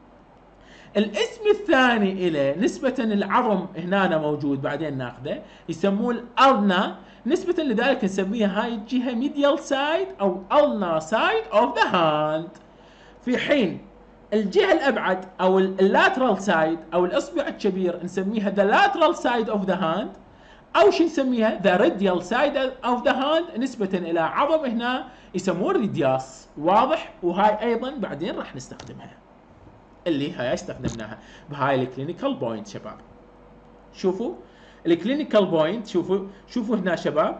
الاسم الثاني له نسبة العظم هنا موجود بعدين ناخذه، يسموه الالنا، نسبة لذلك نسميها هاي الجهة ميديال سايد او النا سايد اوف ذا هاند. في حين الجهة الابعد او اللاترال سايد او الاصبع الكبير نسميها ذا لاترال سايد اوف ذا هاند، او شو نسميها؟ ذا راديال سايد اوف ذا هاند، نسبة الى عظم هنا يسموه الريدياس. واضح؟ وهاي ايضا بعدين راح نستخدمها، اللي هاي استخدمناها بهاي الكلينيكال بوينت شباب. شوفوا الكلينيكال بوينت، شوفوا هنا شباب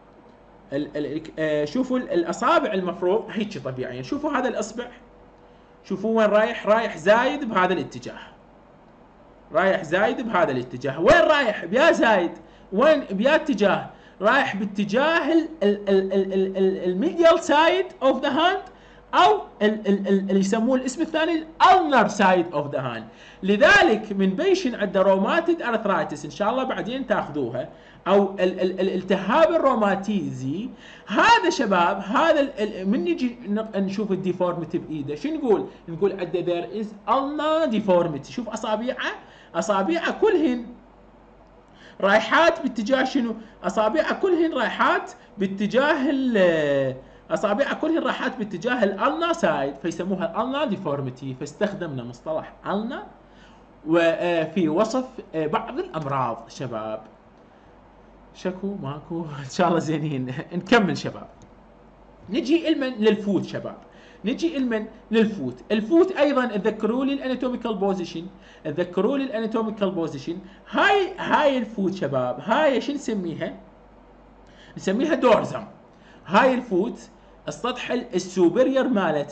شوفوا الاصابع المفروض هيك طبيعيا. شوفوا هذا الاصبع، شوفوا وين رايح زايد بهذا الاتجاه، رايح زايد بهذا الاتجاه. وين رايح بيا زايد؟ وين بيا اتجاه؟ رايح باتجاه الميديال سايد اوف ذا هاند او اللي يسموه الاسم الثاني الالنر سايد اوف ذا هاند. لذلك من بيشن عنده روماتيد ارثرايتس ان شاء الله بعدين تاخذوها، او الالتهاب الروماتيزي، هذا شباب هذا من نجي نشوف الديفورميتي بايده شو نقول؟ نقول عنده there is ulnar deformity. شوف اصابعه كلهن رايحات باتجاه شنو؟ اصابعه كلهن رايحات باتجاه اصابعه كلهن رايحات باتجاه الالنا سايد، فيسموها الالنا ديفورميتي، فاستخدمنا مصطلح النا وفي وصف بعض الامراض. شباب شكو ماكو ان شاء الله زينين. نكمل شباب. نجي للفوت شباب، نجي للفوت. الفوت ايضا تذكروا لي الاناتوميكال بوزيشن، تذكروا لي الاناتوميكال بوزيشن. هاي الفوت شباب، هاي شو نسميها؟ نسميها دورزم. هاي الفوت السطح السوبريور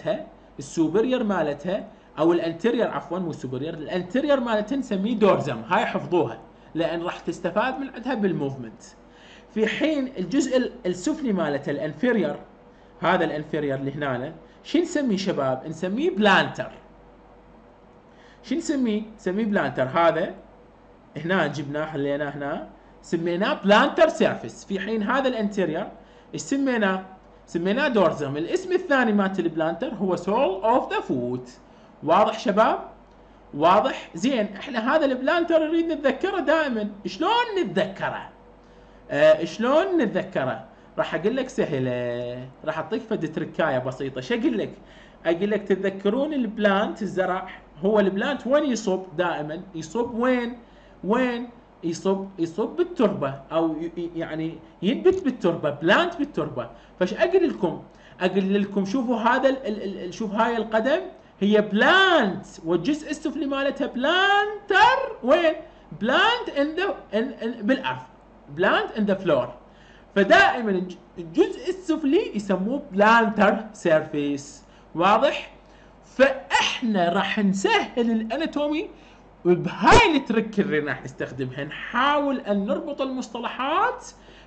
مالتها او الانتيريور، عفوا مو سوبريور، الانتيريور مالتها نسميه دورزم. هاي حفظوها لان راح تستفاد من عندها بالموفمنت. في حين الجزء السفلي مالتها الانفيريور، هذا الانفيريور اللي هنا شو نسميه شباب؟ نسميه بلانتر. شو نسميه؟ نسميه بلانتر. هذا هنا جبناه خليناه هنا سميناه بلانتر سيرفيس. في حين هذا الانتيريور ايش سميناه؟ سميناه دورزم. الاسم الثاني مالت البلانتر هو سول اوف ذا فوت. واضح شباب؟ واضح؟ زين. احنا هذا البلانتر نريد نتذكره دائما. شلون نتذكره؟ شلون نتذكره؟ راح اقول لك سهله، راح اعطيك فد تركايه بسيطه. شو اقول لك؟ اقول لك تتذكرون البلانت الزرع، هو البلانت وين يصب دائما؟ يصب وين؟ يصب بالتربه، او يعني ينبت بالتربه، بلانت بالتربه. فايش اقول لكم؟ اقول لكم شوفوا هذا شوف هاي القدم هي بلانت، والجزء السفلي مالتها بلانتر. وين؟ بلانت بالارض، بلانت ان ذا فلور. فدائما الجزء السفلي يسموه بلانتر سيرفيس. واضح؟ فاحنا راح نسهل الاناتومي وبهاي الترك اللي راح نستخدمها. نحاول ان نربط المصطلحات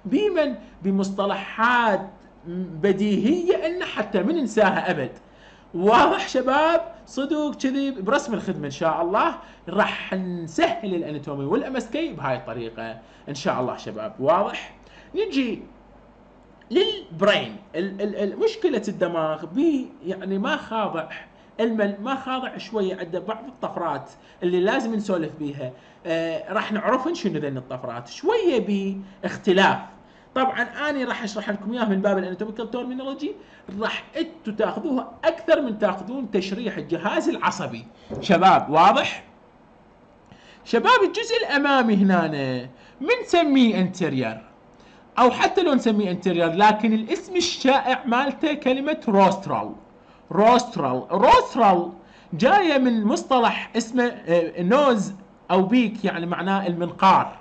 بمصطلحات بديهيه ان حتى ما ننساها ابد. واضح شباب؟ صدق كذي برسم الخدمه ان شاء الله راح نسهل الاناتومي والام اس كي بهاي الطريقه ان شاء الله شباب. واضح؟ نجي للبرين. مشكله الدماغ يعني ما خاضع ما خاضع شويه، عنده بعض الطفرات اللي لازم نسولف بيها. راح نعرفن شنو ذن الطفرات شويه باختلاف. طبعا انا راح اشرح لكم اياها من باب الاناتوميكال ترمينولوجي، راح انتم تاخذوها اكثر من تاخذون تشريح الجهاز العصبي شباب. واضح؟ شباب الجزء الامامي هنا بنسميه انتيريور، او حتى لو نسميه انتيريور لكن الاسم الشائع مالته كلمه روسترال. روسترال جايه من مصطلح اسمه نوز او بيك، يعني معناه المنقار.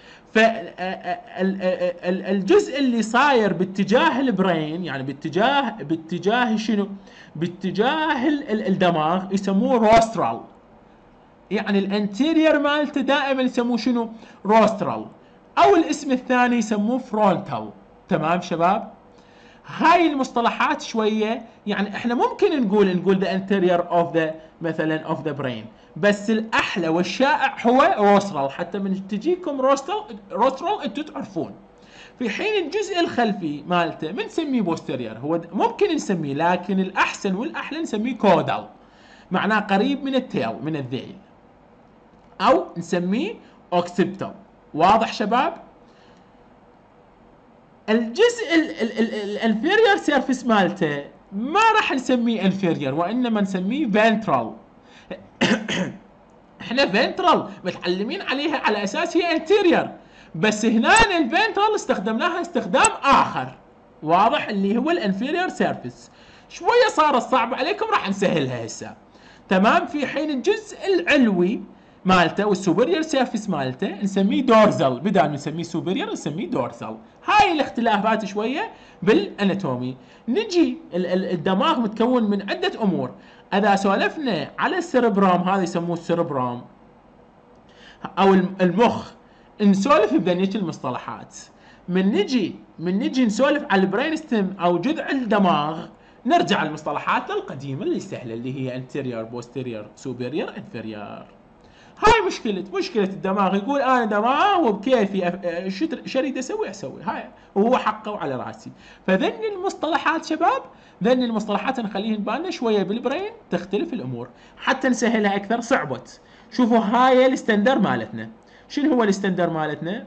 فالجزء اللي صاير باتجاه البرين، يعني باتجاه شنو؟ باتجاه الدماغ يسموه روسترال. يعني الانتيريور مالته دائما يسموه شنو؟ روسترال، او الاسم الثاني يسموه فرونتال. تمام شباب؟ هاي المصطلحات شويه يعني احنا ممكن نقول the anterior of the مثلا of the brain، بس الاحلى والشائع هو روسترال، حتى من تجيكم روسترال انتم تعرفون. في حين الجزء الخلفي مالته بنسميه بوستيريور، هو ممكن نسميه لكن الاحسن والاحلى نسميه كودال، معناه قريب من التيل من الذيل، او نسميه اوكسيبتال. واضح شباب؟ الجزء الانفيريور سيرفيس مالته ما راح نسميه انفيريور وانما نسميه فنترال. احنا فنترال متعلمين عليها على اساس هي انتيريور، بس هنا الفنترال استخدمناها استخدام اخر. واضح؟ اللي هو الانفيريور سيرفيس. شويه صارت صعبه عليكم راح نسهلها هسه. تمام؟ في حين الجزء العلوي مالته والسوبريور سيرفيس مالته نسميه دورزل، بدل ما نسميه سوبريور نسميه دورزل. هاي الاختلافات شويه بالاناتومي. نجي الدماغ متكون من عده امور. اذا سولفنا على السيربرام، هذا يسموه السيربرام او المخ، نسولف بذنيك المصطلحات. من نجي نسولف على البرين ستيم او جذع الدماغ، نرجع للمصطلحات القديمة اللي سهلة اللي هي anterior posterior superior inferior. هاي مشكلة الدماغ، يقول انا دماغ وبكيفي شو اريد اسوي هاي، وهو حقه وعلى راسي. فذن المصطلحات شباب، ذن المصطلحات نخليهن بالنا شويه بالبرين، تختلف الامور. حتى نسهلها اكثر صعبت. شوفوا هاي الستاندر مالتنا. شنو هو الستاندر مالتنا؟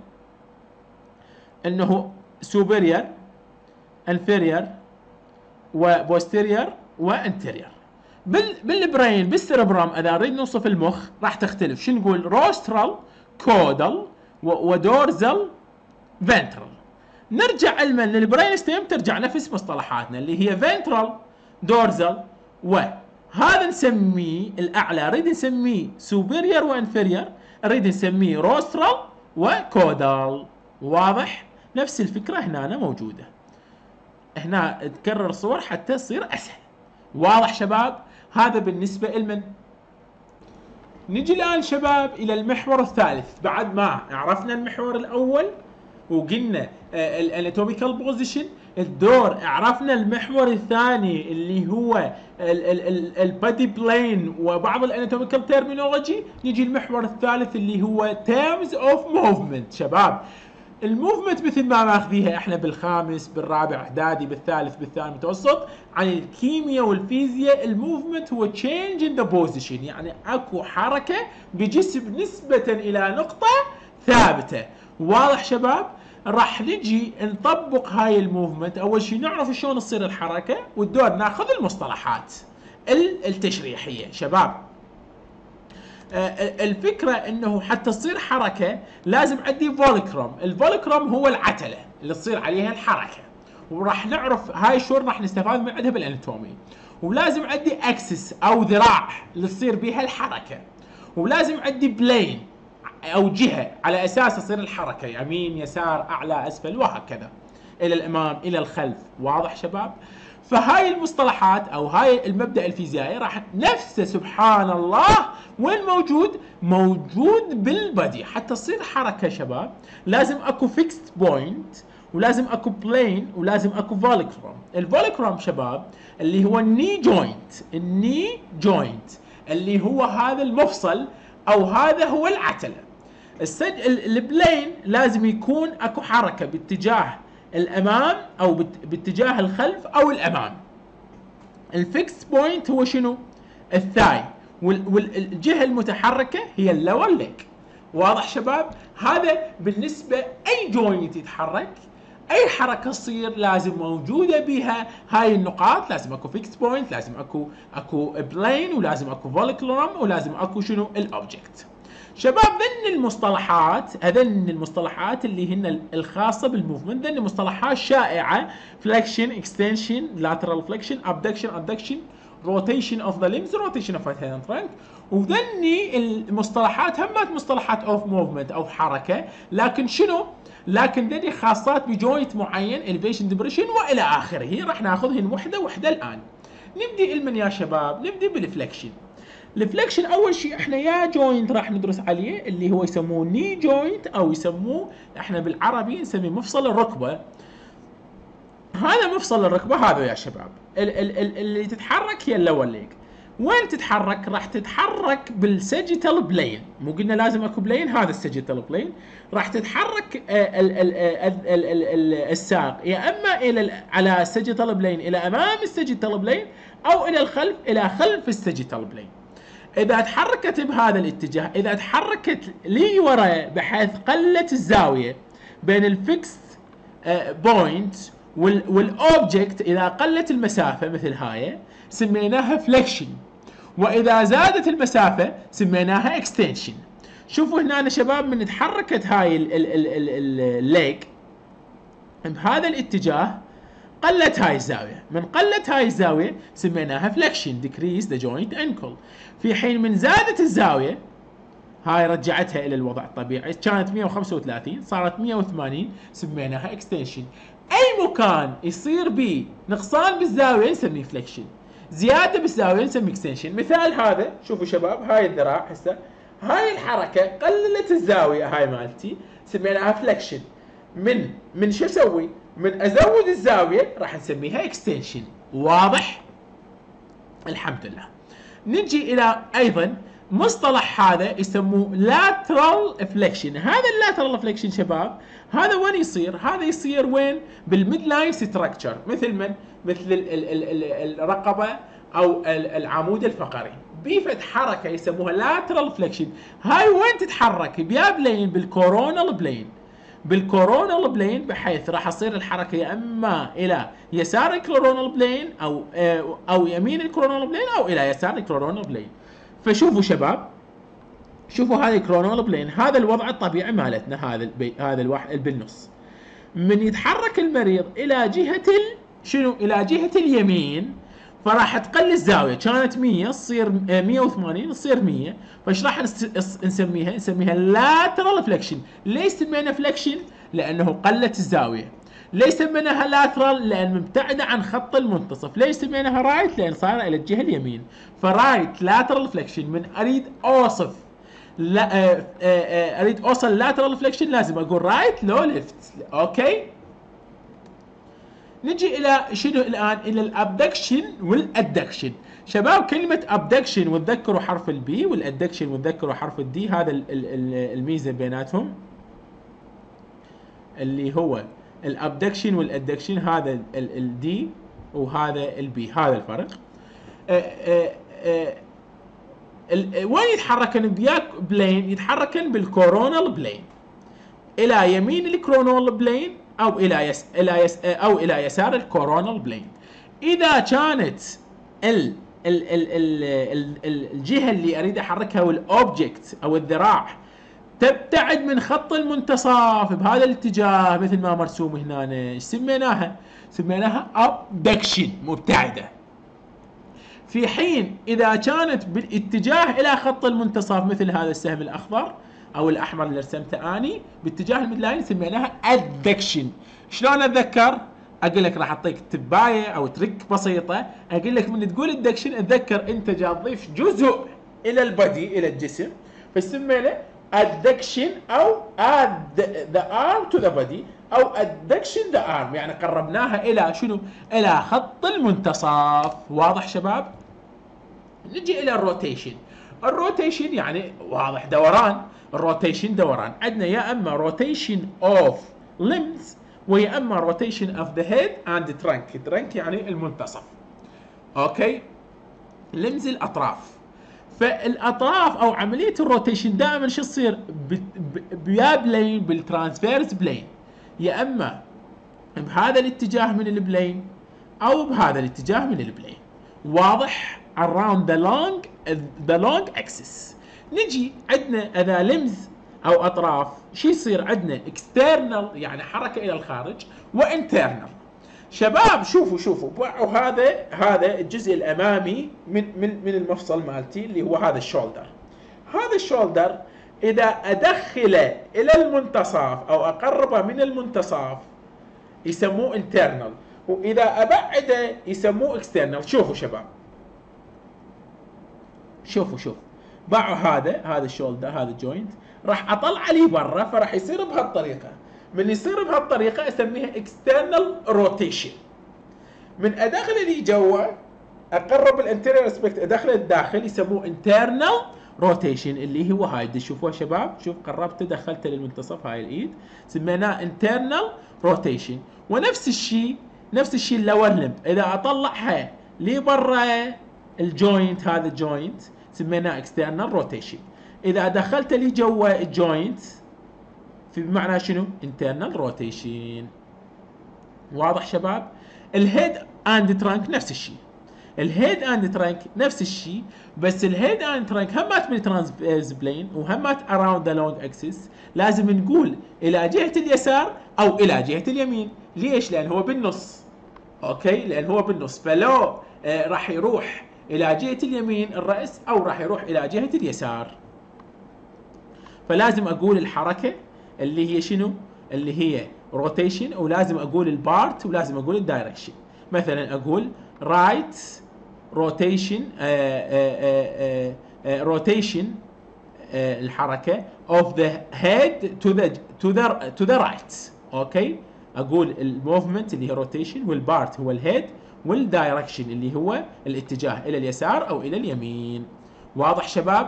انه superior inferior وبوستيريور وانتيريور. بالبرين بالسيربرام اذا نريد نوصف المخ راح تختلف. شو نقول؟ روسترال، كودال، ودورزال، فنترال. نرجع علما للبرين ستيم ترجع نفس مصطلحاتنا اللي هي فنترال، دورزال، وهذا نسميه الاعلى نريد نسميه سوبيريور وانفيريور، نريد نسميه روسترال وكودال. واضح؟ نفس الفكره هنا موجوده. هنا تكرر صور حتى تصير اسهل. واضح شباب؟ هذا بالنسبه لمن. نجي الان شباب الى المحور الثالث. بعد ما عرفنا المحور الاول وقلنا الاناتوميكال بوزيشن، الدور، عرفنا المحور الثاني اللي هو البادي بلين وبعض الاناتوميكال تيرمينولوجي، نجي المحور الثالث اللي هو تيرمز اوف موفمنت. شباب الموفمنت مثل ما ماخذيها احنا بالخامس بالرابع اعدادي بالثالث بالثاني متوسط عن الكيمياء والفيزياء، الموفمنت هو تشينج ان ذا بوزيشن، يعني اكو حركه بجسم نسبه الى نقطه ثابته. واضح شباب؟ راح نجي نطبق هاي الموفمنت. اول شيء نعرف شلون تصير الحركه، والدور ناخذ المصطلحات التشريحيه. شباب الفكره انه حتى تصير حركه لازم عندي فولكروم. الفولكروم هو العتله اللي تصير عليها الحركه، وراح نعرف هاي شلون راح نستفاد من عندها بالاناتومي. ولازم عندي اكسس او ذراع اللي تصير بها الحركه، ولازم عندي بلين او جهه على اساس تصير الحركه يمين يسار اعلى اسفل وهكذا الى الامام الى الخلف. واضح شباب؟ فهاي المصطلحات او هاي المبدا الفيزيائي راح نفسه سبحان الله وين موجود؟ موجود بالبدي. حتى تصير حركه شباب لازم اكو فيكست بوينت، ولازم اكو بلين، ولازم اكو فولكروم. الفولكروم شباب اللي هو الني جوينت، الني جوينت اللي هو هذا المفصل او هذا هو العتله. البلين لازم يكون اكو حركه باتجاه الامام او باتجاه الخلف او الامام. الفيكس بوينت هو شنو؟ الثاي، والجهه المتحركه هي اللور ليج. واضح شباب؟ هذا بالنسبه اي جوينت يتحرك، اي حركه تصير لازم موجوده بها هاي النقاط. لازم اكو فيكس بوينت، لازم اكو بلين، ولازم اكو فولكلورم، ولازم اكو شنو؟ الاوبجكت. شباب ذن المصطلحات، هذن المصطلحات اللي هن الخاصه بالموفمنت، ذن مصطلحات شائعه: فلكشن، اكستنشن، لاترال فلكشن، ابدكشن، ادكشن، روتيشن اوف ذا ليمز، روتيشن اوف ذا هاند ترانك. وذني المصطلحات همات مصطلحات اوف موفمنت او حركه، لكن شنو؟ لكن ذني خاصات بجوينت معين، الفيشن ديبريشن والى اخره. راح ناخذهن وحده وحده الان. نبدي علما يا شباب، نبدي بالفلكشن. الفلكشن اول شيء احنا يا جوينت راح ندرس عليه اللي هو يسموه ني جوينت، او يسموه احنا بالعربي نسميه مفصل الركبه. هذا مفصل الركبه هذا يا شباب اللي تتحرك هي اللور ليج. وين تتحرك؟ راح تتحرك بالسجيتال بلين. مو قلنا لازم اكو بلين؟ هذا السجيتال بلين. راح تتحرك الساق يا اما الى على السجيتال بلين الى امام السجيتال بلين، او الى الخلف الى خلف السجيتال بلين. اذا تحركت بهذا الاتجاه، اذا تحركت لي ورا بحيث قلت الزاويه بين الفيكس بوينت والاوبجكت، اذا قلت المسافه مثل هاي سميناها فليكشن، واذا زادت المسافه سميناها اكستنشن. شوفوا هنا شباب من تحركت هاي الليج بهذا الاتجاه قلت هاي الزاويه، من قلت هاي الزاويه سميناها فليكشن، ديكريز ذا جوينت انكل. في حين من زادت الزاويه هاي رجعتها الى الوضع الطبيعي، كانت 135 صارت 180 سميناها اكستنشن. اي مكان يصير به نقصان بالزاويه نسميه فليكشن، زياده بالزاويه نسميه اكستنشن. مثال هذا شوفوا شباب، هاي الذراع هسه هاي الحركه قللت الزاويه هاي مالتي سميناها فليكشن. من شو اسوي؟ من ازود الزاويه راح نسميها اكستنشن. واضح؟ الحمد لله. نجي الى ايضا مصطلح هذا يسموه lateral flexion. هذا اللاترال فليكشن شباب هذا وين يصير؟ هذا يصير وين؟ بالميد لاين ستراكشر، مثل من؟ مثل الرقبه او العمود الفقري. بيفت حركه يسموها lateral flexion. هاي وين تتحرك؟ بيا بلين بالكورونال بلين. بالكورونال بلين، بحيث راح تصير الحركه يا اما الى يسار الكورونال بلين او يمين الكورونال بلين او الى يسار الكورونال بلين. فشوفوا شباب، شوفوا هذه الكورونال بلين، هذا الوضع الطبيعي مالتنا، هذا الواحد بالنص. من يتحرك المريض الى جهه شنو؟ الى جهه اليمين، فراح تقل الزاويه، كانت 100 تصير 180 تصير 100. فايش راح نسميها؟ نسميها لاترال فليكشن. ليش سمينا فليكشن؟ لانه قلت الزاويه. ليش سميناها لاترال؟ لان مبتعده عن خط المنتصف. ليش سميناها رايت؟ لان صار الى الجهه اليمين. فرايت لاترال فليكشن. من اريد اوصف اريد اوصل لاترال فليكشن لازم اقول رايت لو ليفت. اوكي، نجي الى شنو الان؟ الى الابدكشن والادكشن. شباب كلمه ابدكشن وتذكروا حرف البي، والادكشن وتذكروا حرف الدي. هذا الميزه بيناتهم اللي هو الابدكشن والادكشن، هذا الدي وهذا البي، هذا الفرق. وين يتحركن بياك بلين؟ يتحركن بالكورونال بلين الى يمين الكورونال بلين او الى يسار الكورونال بلين. اذا كانت الجهه اللي اريد احركها والاوبجكت او الذراع تبتعد من خط المنتصف بهذا الاتجاه مثل ما مرسوم هنا، ايش سميناها؟ سميناها ابدكشن، مبتعده. في حين اذا كانت بالاتجاه الى خط المنتصف مثل هذا السهم الاخضر او الاحمر اللي رسمته اني باتجاه الميد لاين، سميناها ادكشن. شلون اتذكر؟ اقول لك راح اعطيك تبايه او ترك بسيطه. اقول لك من تقول ادكشن اتذكر انت جا تضيف جزء الى البدي، الى الجسم، فسمينا adduction او add the arm to the body او adduction the arm، يعني قربناها الى شنو؟ الى خط المنتصف. واضح شباب؟ نجي الى الروتيشن. الروتيشن يعني واضح دوران. الروتيشن دوران. عندنا يا اما روتيشن اوف limbs ويا اما روتيشن اوف ذا هيد اند trunk. trunk يعني المنتصف. اوكي، limbs الاطراف. فالاطراف او عمليه الروتيشن دائما شو تصير؟ بيا بلين بالترانسفيرس بلين، يا اما بهذا الاتجاه من البلين او بهذا الاتجاه من البلين. واضح؟ around the long axis. نجي عندنا اذا لمز او اطراف شو يصير؟ عندنا external يعني حركه الى الخارج، وانترنال. شباب شوفوا بعوا هذا الجزء الامامي من المفصل مالتي اللي هو هذا الشولدر. هذا الشولدر اذا ادخله الى المنتصف او اقربه من المنتصف يسموه internal، واذا ابعده يسموه external. شوفوا شباب، شوفوا باعوا هذا الشولدر، هذا الجوينت راح اطلع لي برا، فراح يصير بهالطريقه. من يصير بهالطريقه اسميها external rotation. من ادخل لي جوا اقرب الانتيريور اسبكت ادخله الداخل يسموه internal rotation، اللي هو هاي تشوفوها شباب. شوف قربته دخلته للمنتصف، هاي الايد سميناه internal rotation. ونفس الشيء اللور لمب اذا اطلعها لي برا الجوينت، هذا الجوينت سميناه external rotation. اذا دخلت لي جوا الجوينت في بمعنى شنو؟ internal rotation. واضح شباب؟ الهيد اند ترانك نفس الشيء. الهيد اند ترانك نفس الشيء، بس الهيد اند ترانك همات بالترانسفيرس بلين وهمات اراوند ذا لونج اكسس. لازم نقول الى جهه اليسار او الى جهه اليمين. ليش؟ لان هو بالنص. اوكي، لان هو بالنص، فلو راح يروح الى جهه اليمين الراس او راح يروح الى جهه اليسار. فلازم اقول الحركه اللي هي شنو؟ اللي هي روتيشن، ولازم اقول البارت، ولازم اقول الدايركشن. مثلا اقول رايت روتيشن، روتيشن الحركه of the head to the right. اوكي، اقول الموفمنت اللي هي روتيشن، والبارت هو الهيد، والدايركشن اللي هو الاتجاه الى اليسار او الى اليمين. واضح شباب؟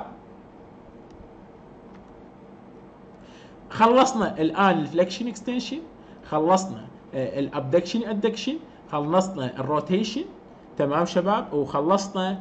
خلصنا الان الفلكشن اكستنشن، خلصنا الابدكشن ادكشن، خلصنا الروتيشن، تمام شباب، وخلصنا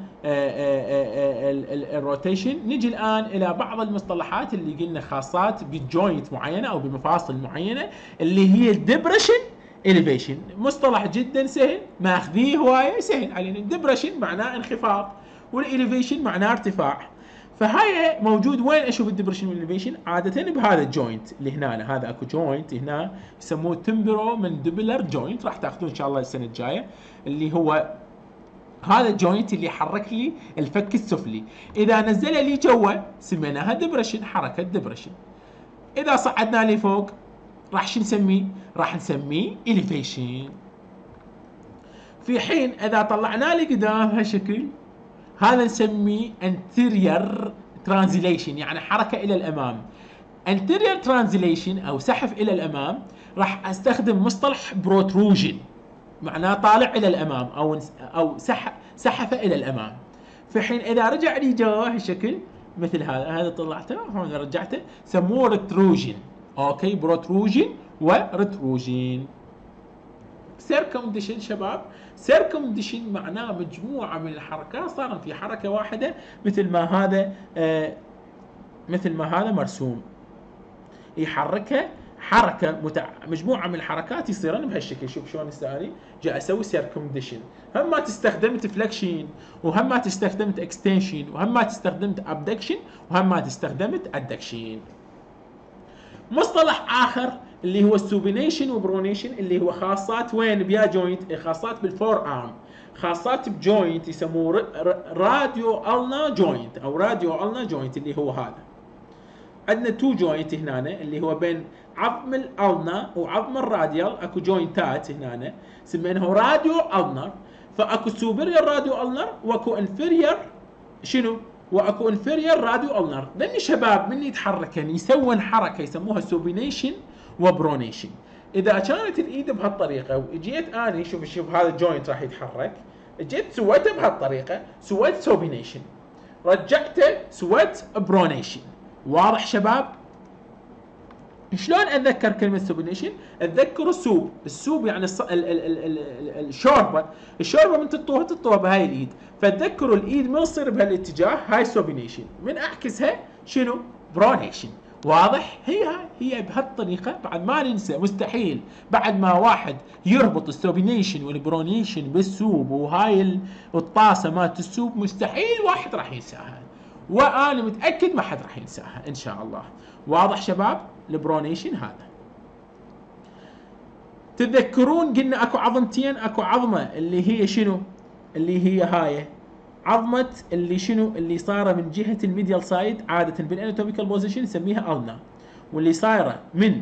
الروتيشن. نجي الان الى بعض المصطلحات اللي قلنا خاصات بالجوينت معينه او بمفاصل معينه، اللي هي الدبرشن اليفيشن. مصطلح جدا سهل، ماخذيه هوايه سهل علينا. الدبرشن معناه انخفاض، والاليفيشن معناه ارتفاع. فهاي موجود وين اشوف الدبرشن والاليفيشن؟ عاده بهذا الجوينت اللي هنا. هذا اكو جوينت هنا يسموه تمبرو مانديبولار جوينت، راح تاخذون ان شاء الله السنه الجايه، اللي هو هذا الجوينت اللي يحرك لي الفك السفلي. اذا نزل لي جوا سميناها دبرشن، حركه دبرشن. اذا صعدنا لي فوق راح شو نسميه؟ راح نسميه اليفيشن. في حين اذا طلعنا لي قدام هالشكل، هذا نسميه anterior translation، يعني حركه الى الامام. anterior translation او سحف الى الامام، راح استخدم مصطلح protrusion، معناه طالع الى الامام او سحف الى الامام. في حين اذا رجع لي جواه الشكل مثل هذا طلعته هون رجعته، سموه ريتروجين. اوكي، بروتروجين وريتروجين. سيركمديشن شباب، سيركمديشن معناه مجموعه من الحركات صارت في حركه واحده، مثل ما هذا مرسوم، يحركها حركه مجموعه من الحركات يصيرن بهالشكل. شوف شلون هسه اني جاي اسوي سيركمديشن، هم ما استخدمت فلكشن، وهم ما استخدمت اكستنشن، وهم ما استخدمت ابدكشن، وهم ما استخدمت ادكشن. مصطلح اخر اللي هو السوبينيشن وبرونيشن، اللي هو خاصات وين بيا جوينت، خاصات بالفور ارم، خاصات بجوينت يسموه راديو النا جوينت او راديو النا جوينت، اللي هو هذا. عندنا تو جوينت هنا اللي هو بين عظم الالنا وعظم الراديال، اكو جوينتات هنا سميناه راديو النر. فاكو سوبريور راديو النر واكو انفيريور شنو؟ واكو انفيريور راديو النر. لان شباب من يتحركن يسوون حركه يسموها سوبينيشن وبرونيشن. اذا كانت الايد بهالطريقه واجيت اني شوف هذا الجوينت راح يتحرك، جيت سويته بهالطريقه، سويت سوبينيشن، رجعته سويت برونيشن. واضح شباب؟ شلون اتذكر كلمه سوبينيشن؟ اتذكر السوب يعني الشوربه من تطوها بهاي الايد، فتذكروا الايد من تصير بهالاتجاه هاي سوبينيشن، من اعكسها شنو؟ برونيشن. واضح؟ هي بهالطريقه. بعد ما ننسى، مستحيل بعد ما واحد يربط السوبينيشن والبرونيشن بالسوب وهاي الطاسه مالت السوب، مستحيل واحد راح ينساها، وانا متاكد ما حد راح ينساها ان شاء الله. واضح شباب؟ البرونيشن هذا. تتذكرون قلنا اكو عظمتين، اكو عظمه اللي هي شنو؟ اللي هي هاي عظمه اللي شنو؟ اللي صايره من جهه الميديال سايد، عاده بالاناتوميكال بوزيشن نسميها النا، واللي صايره من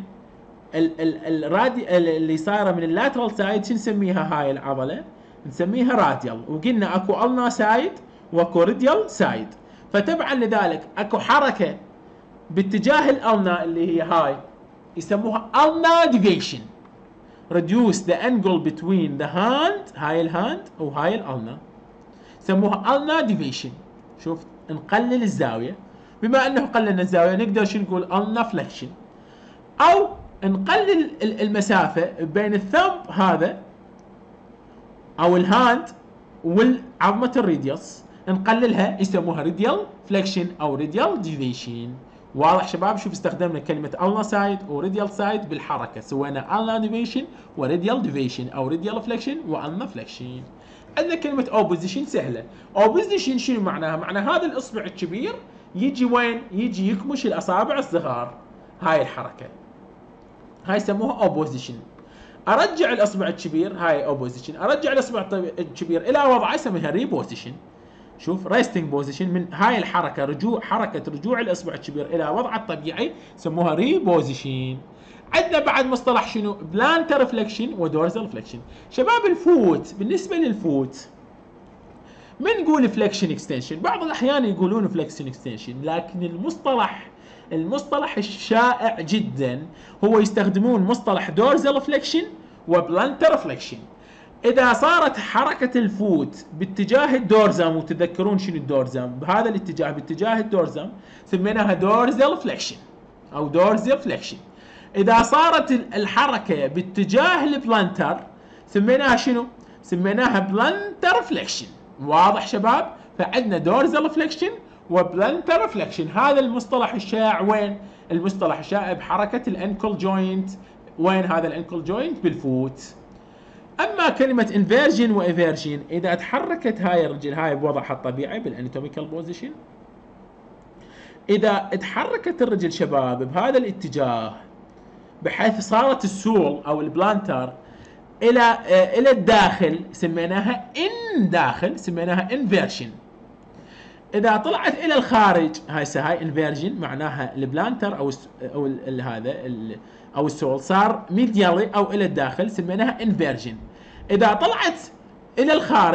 اللي صايره من اللاترال سايد شو نسميها؟ هاي العضله نسميها راديال. وقلنا اكو النا سايد واكو راديال سايد. فتبعا لذلك اكو حركه باتجاه الالنا اللي هي هاي يسموها ulnar deviation. reduce the angle between the hand، هاي الهاند وهاي الالنا، يسموها ulnar deviation. شوف، نقلل الزاويه. بما انه قللنا الزاويه نقدر شو نقول؟ ulnar flexion. او نقلل المسافه بين الثumb هذا او الهاند والعظمه الريديوس، نقللها، يسموها ريديال فليكشن او ريديال ديفيشن. واضح شباب؟ شوف استخدمنا كلمه النا سايد وريديال سايد بالحركه، سوينا النا ديفيشن وريديال ديفيشن او ريديال فليكشن والنا فليكشن. عندنا كلمه اوبوزيشن سهله. اوبوزيشن شنو معناها؟ معناها هذا الاصبع الكبير يجي وين؟ يجي يكمش الاصابع الصغار، هاي الحركه هاي يسموها اوبوزيشن. ارجع الاصبع الكبير، هاي اوبوزيشن، ارجع الاصبع الكبير الى وضعه يسميها ريبوزيشن. شوف، ريستنج بوزيشن، من هاي الحركه حركه رجوع الاصبع الكبير الى وضعه الطبيعي يسموها ريبوزيشن. عندنا بعد مصطلح شنو؟ بلانتر فليكشن ودورزال فليكشن. شباب الفوت، بالنسبه للفوت من نقول فليكشن اكستنشن، بعض الاحيان يقولون فليكشن اكستنشن، لكن المصطلح الشائع جدا هو يستخدمون مصطلح دورزال فليكشن وبلانتر فليكشن. اذا صارت حركه الفوت باتجاه الدورزم، وتذكرون شنو الدورزم، بهذا الاتجاه باتجاه الدورزم سميناها دورزال فليكشن او دورزال فليكشن. اذا صارت الحركه باتجاه البلانتر سميناها شنو؟ سميناها بلانتر فليكشن. واضح شباب؟ فعندنا دورزال فليكشن وبلانتر فليكشن. هذا المصطلح الشائع وين؟ المصطلح الشائع بحركه الانكل جوينت. وين هذا الانكل جوينت؟ بالفوت. اما كلمه انفيرجن وايفيرجن، اذا تحركت هاي الرجل هاي بوضعها الطبيعي بالاناتوميكال بوزيشن، اذا تحركت الرجل شباب بهذا الاتجاه بحيث صارت السول او البلانتر الى الداخل سميناها ان داخل، سميناها انفيرجن. اذا طلعت الى الخارج هاي انفيرجن، معناها البلانتر او هذا او السول صار ميديالي او الى الداخل سميناها انفيرجن. اذا طلعت الى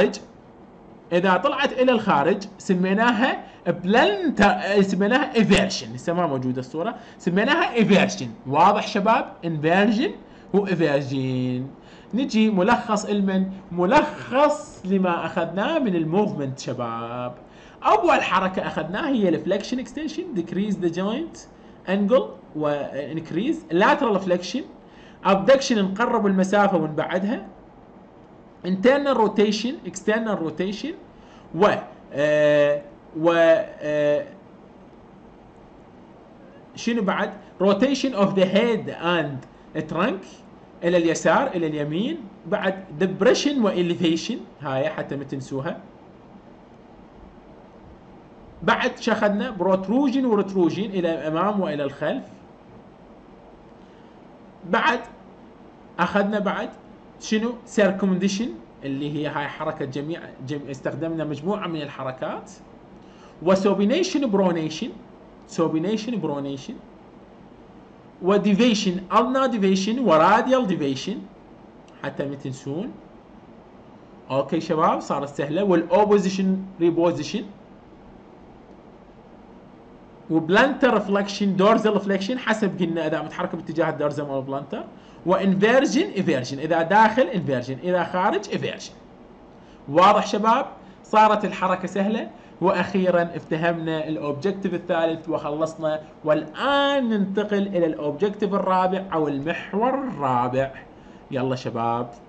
الخارج سميناها بلانتر، سميناها ايفيرجن. لسه ما موجوده الصوره، سميناها ايفيرجن. واضح شباب؟ انفيرجن وايفيرجن. نجي ملخص ملخص لما اخذناه من الموفمنت شباب. اول حركه اخذناها هي الفليكشن اكستنشن، decrease the joint angle و increase lateral flexion. abduction نقرب المسافه ونبعدها. internal rotation external rotation شنو بعد؟ rotation of the head and trunk الى اليسار الى اليمين. بعد depression و elevation، هاي حتى ما تنسوها. بعد شو اخذنا؟ protrusion و retrusion الى الامام والى الخلف. بعد اخذنا بعد شنو؟ circumcision اللي هي هاي حركه استخدمنا مجموعه من الحركات. وسوبينيشن برونيشن، سوبينيشن برونيشن، وديفيشن النا ديفيشن وراديال ديفيشن حتى ما تنسون. اوكي شباب صارت سهله. والاوبوزيشن ريبوزيشن، وبلانتر فلكشن، دورزال فلكشن حسب قلنا اذا متحركه باتجاه الدورزم او البلانتر. وانفيرجن ايفيرجن، اذا داخل انفيرجن، اذا خارج ايفيرجن. واضح شباب؟ صارت الحركه سهله. واخيرا افتهمنا الاوبجكتيف الثالث وخلصنا، والان ننتقل الى الاوبجكتيف الرابع او المحور الرابع. يلا شباب.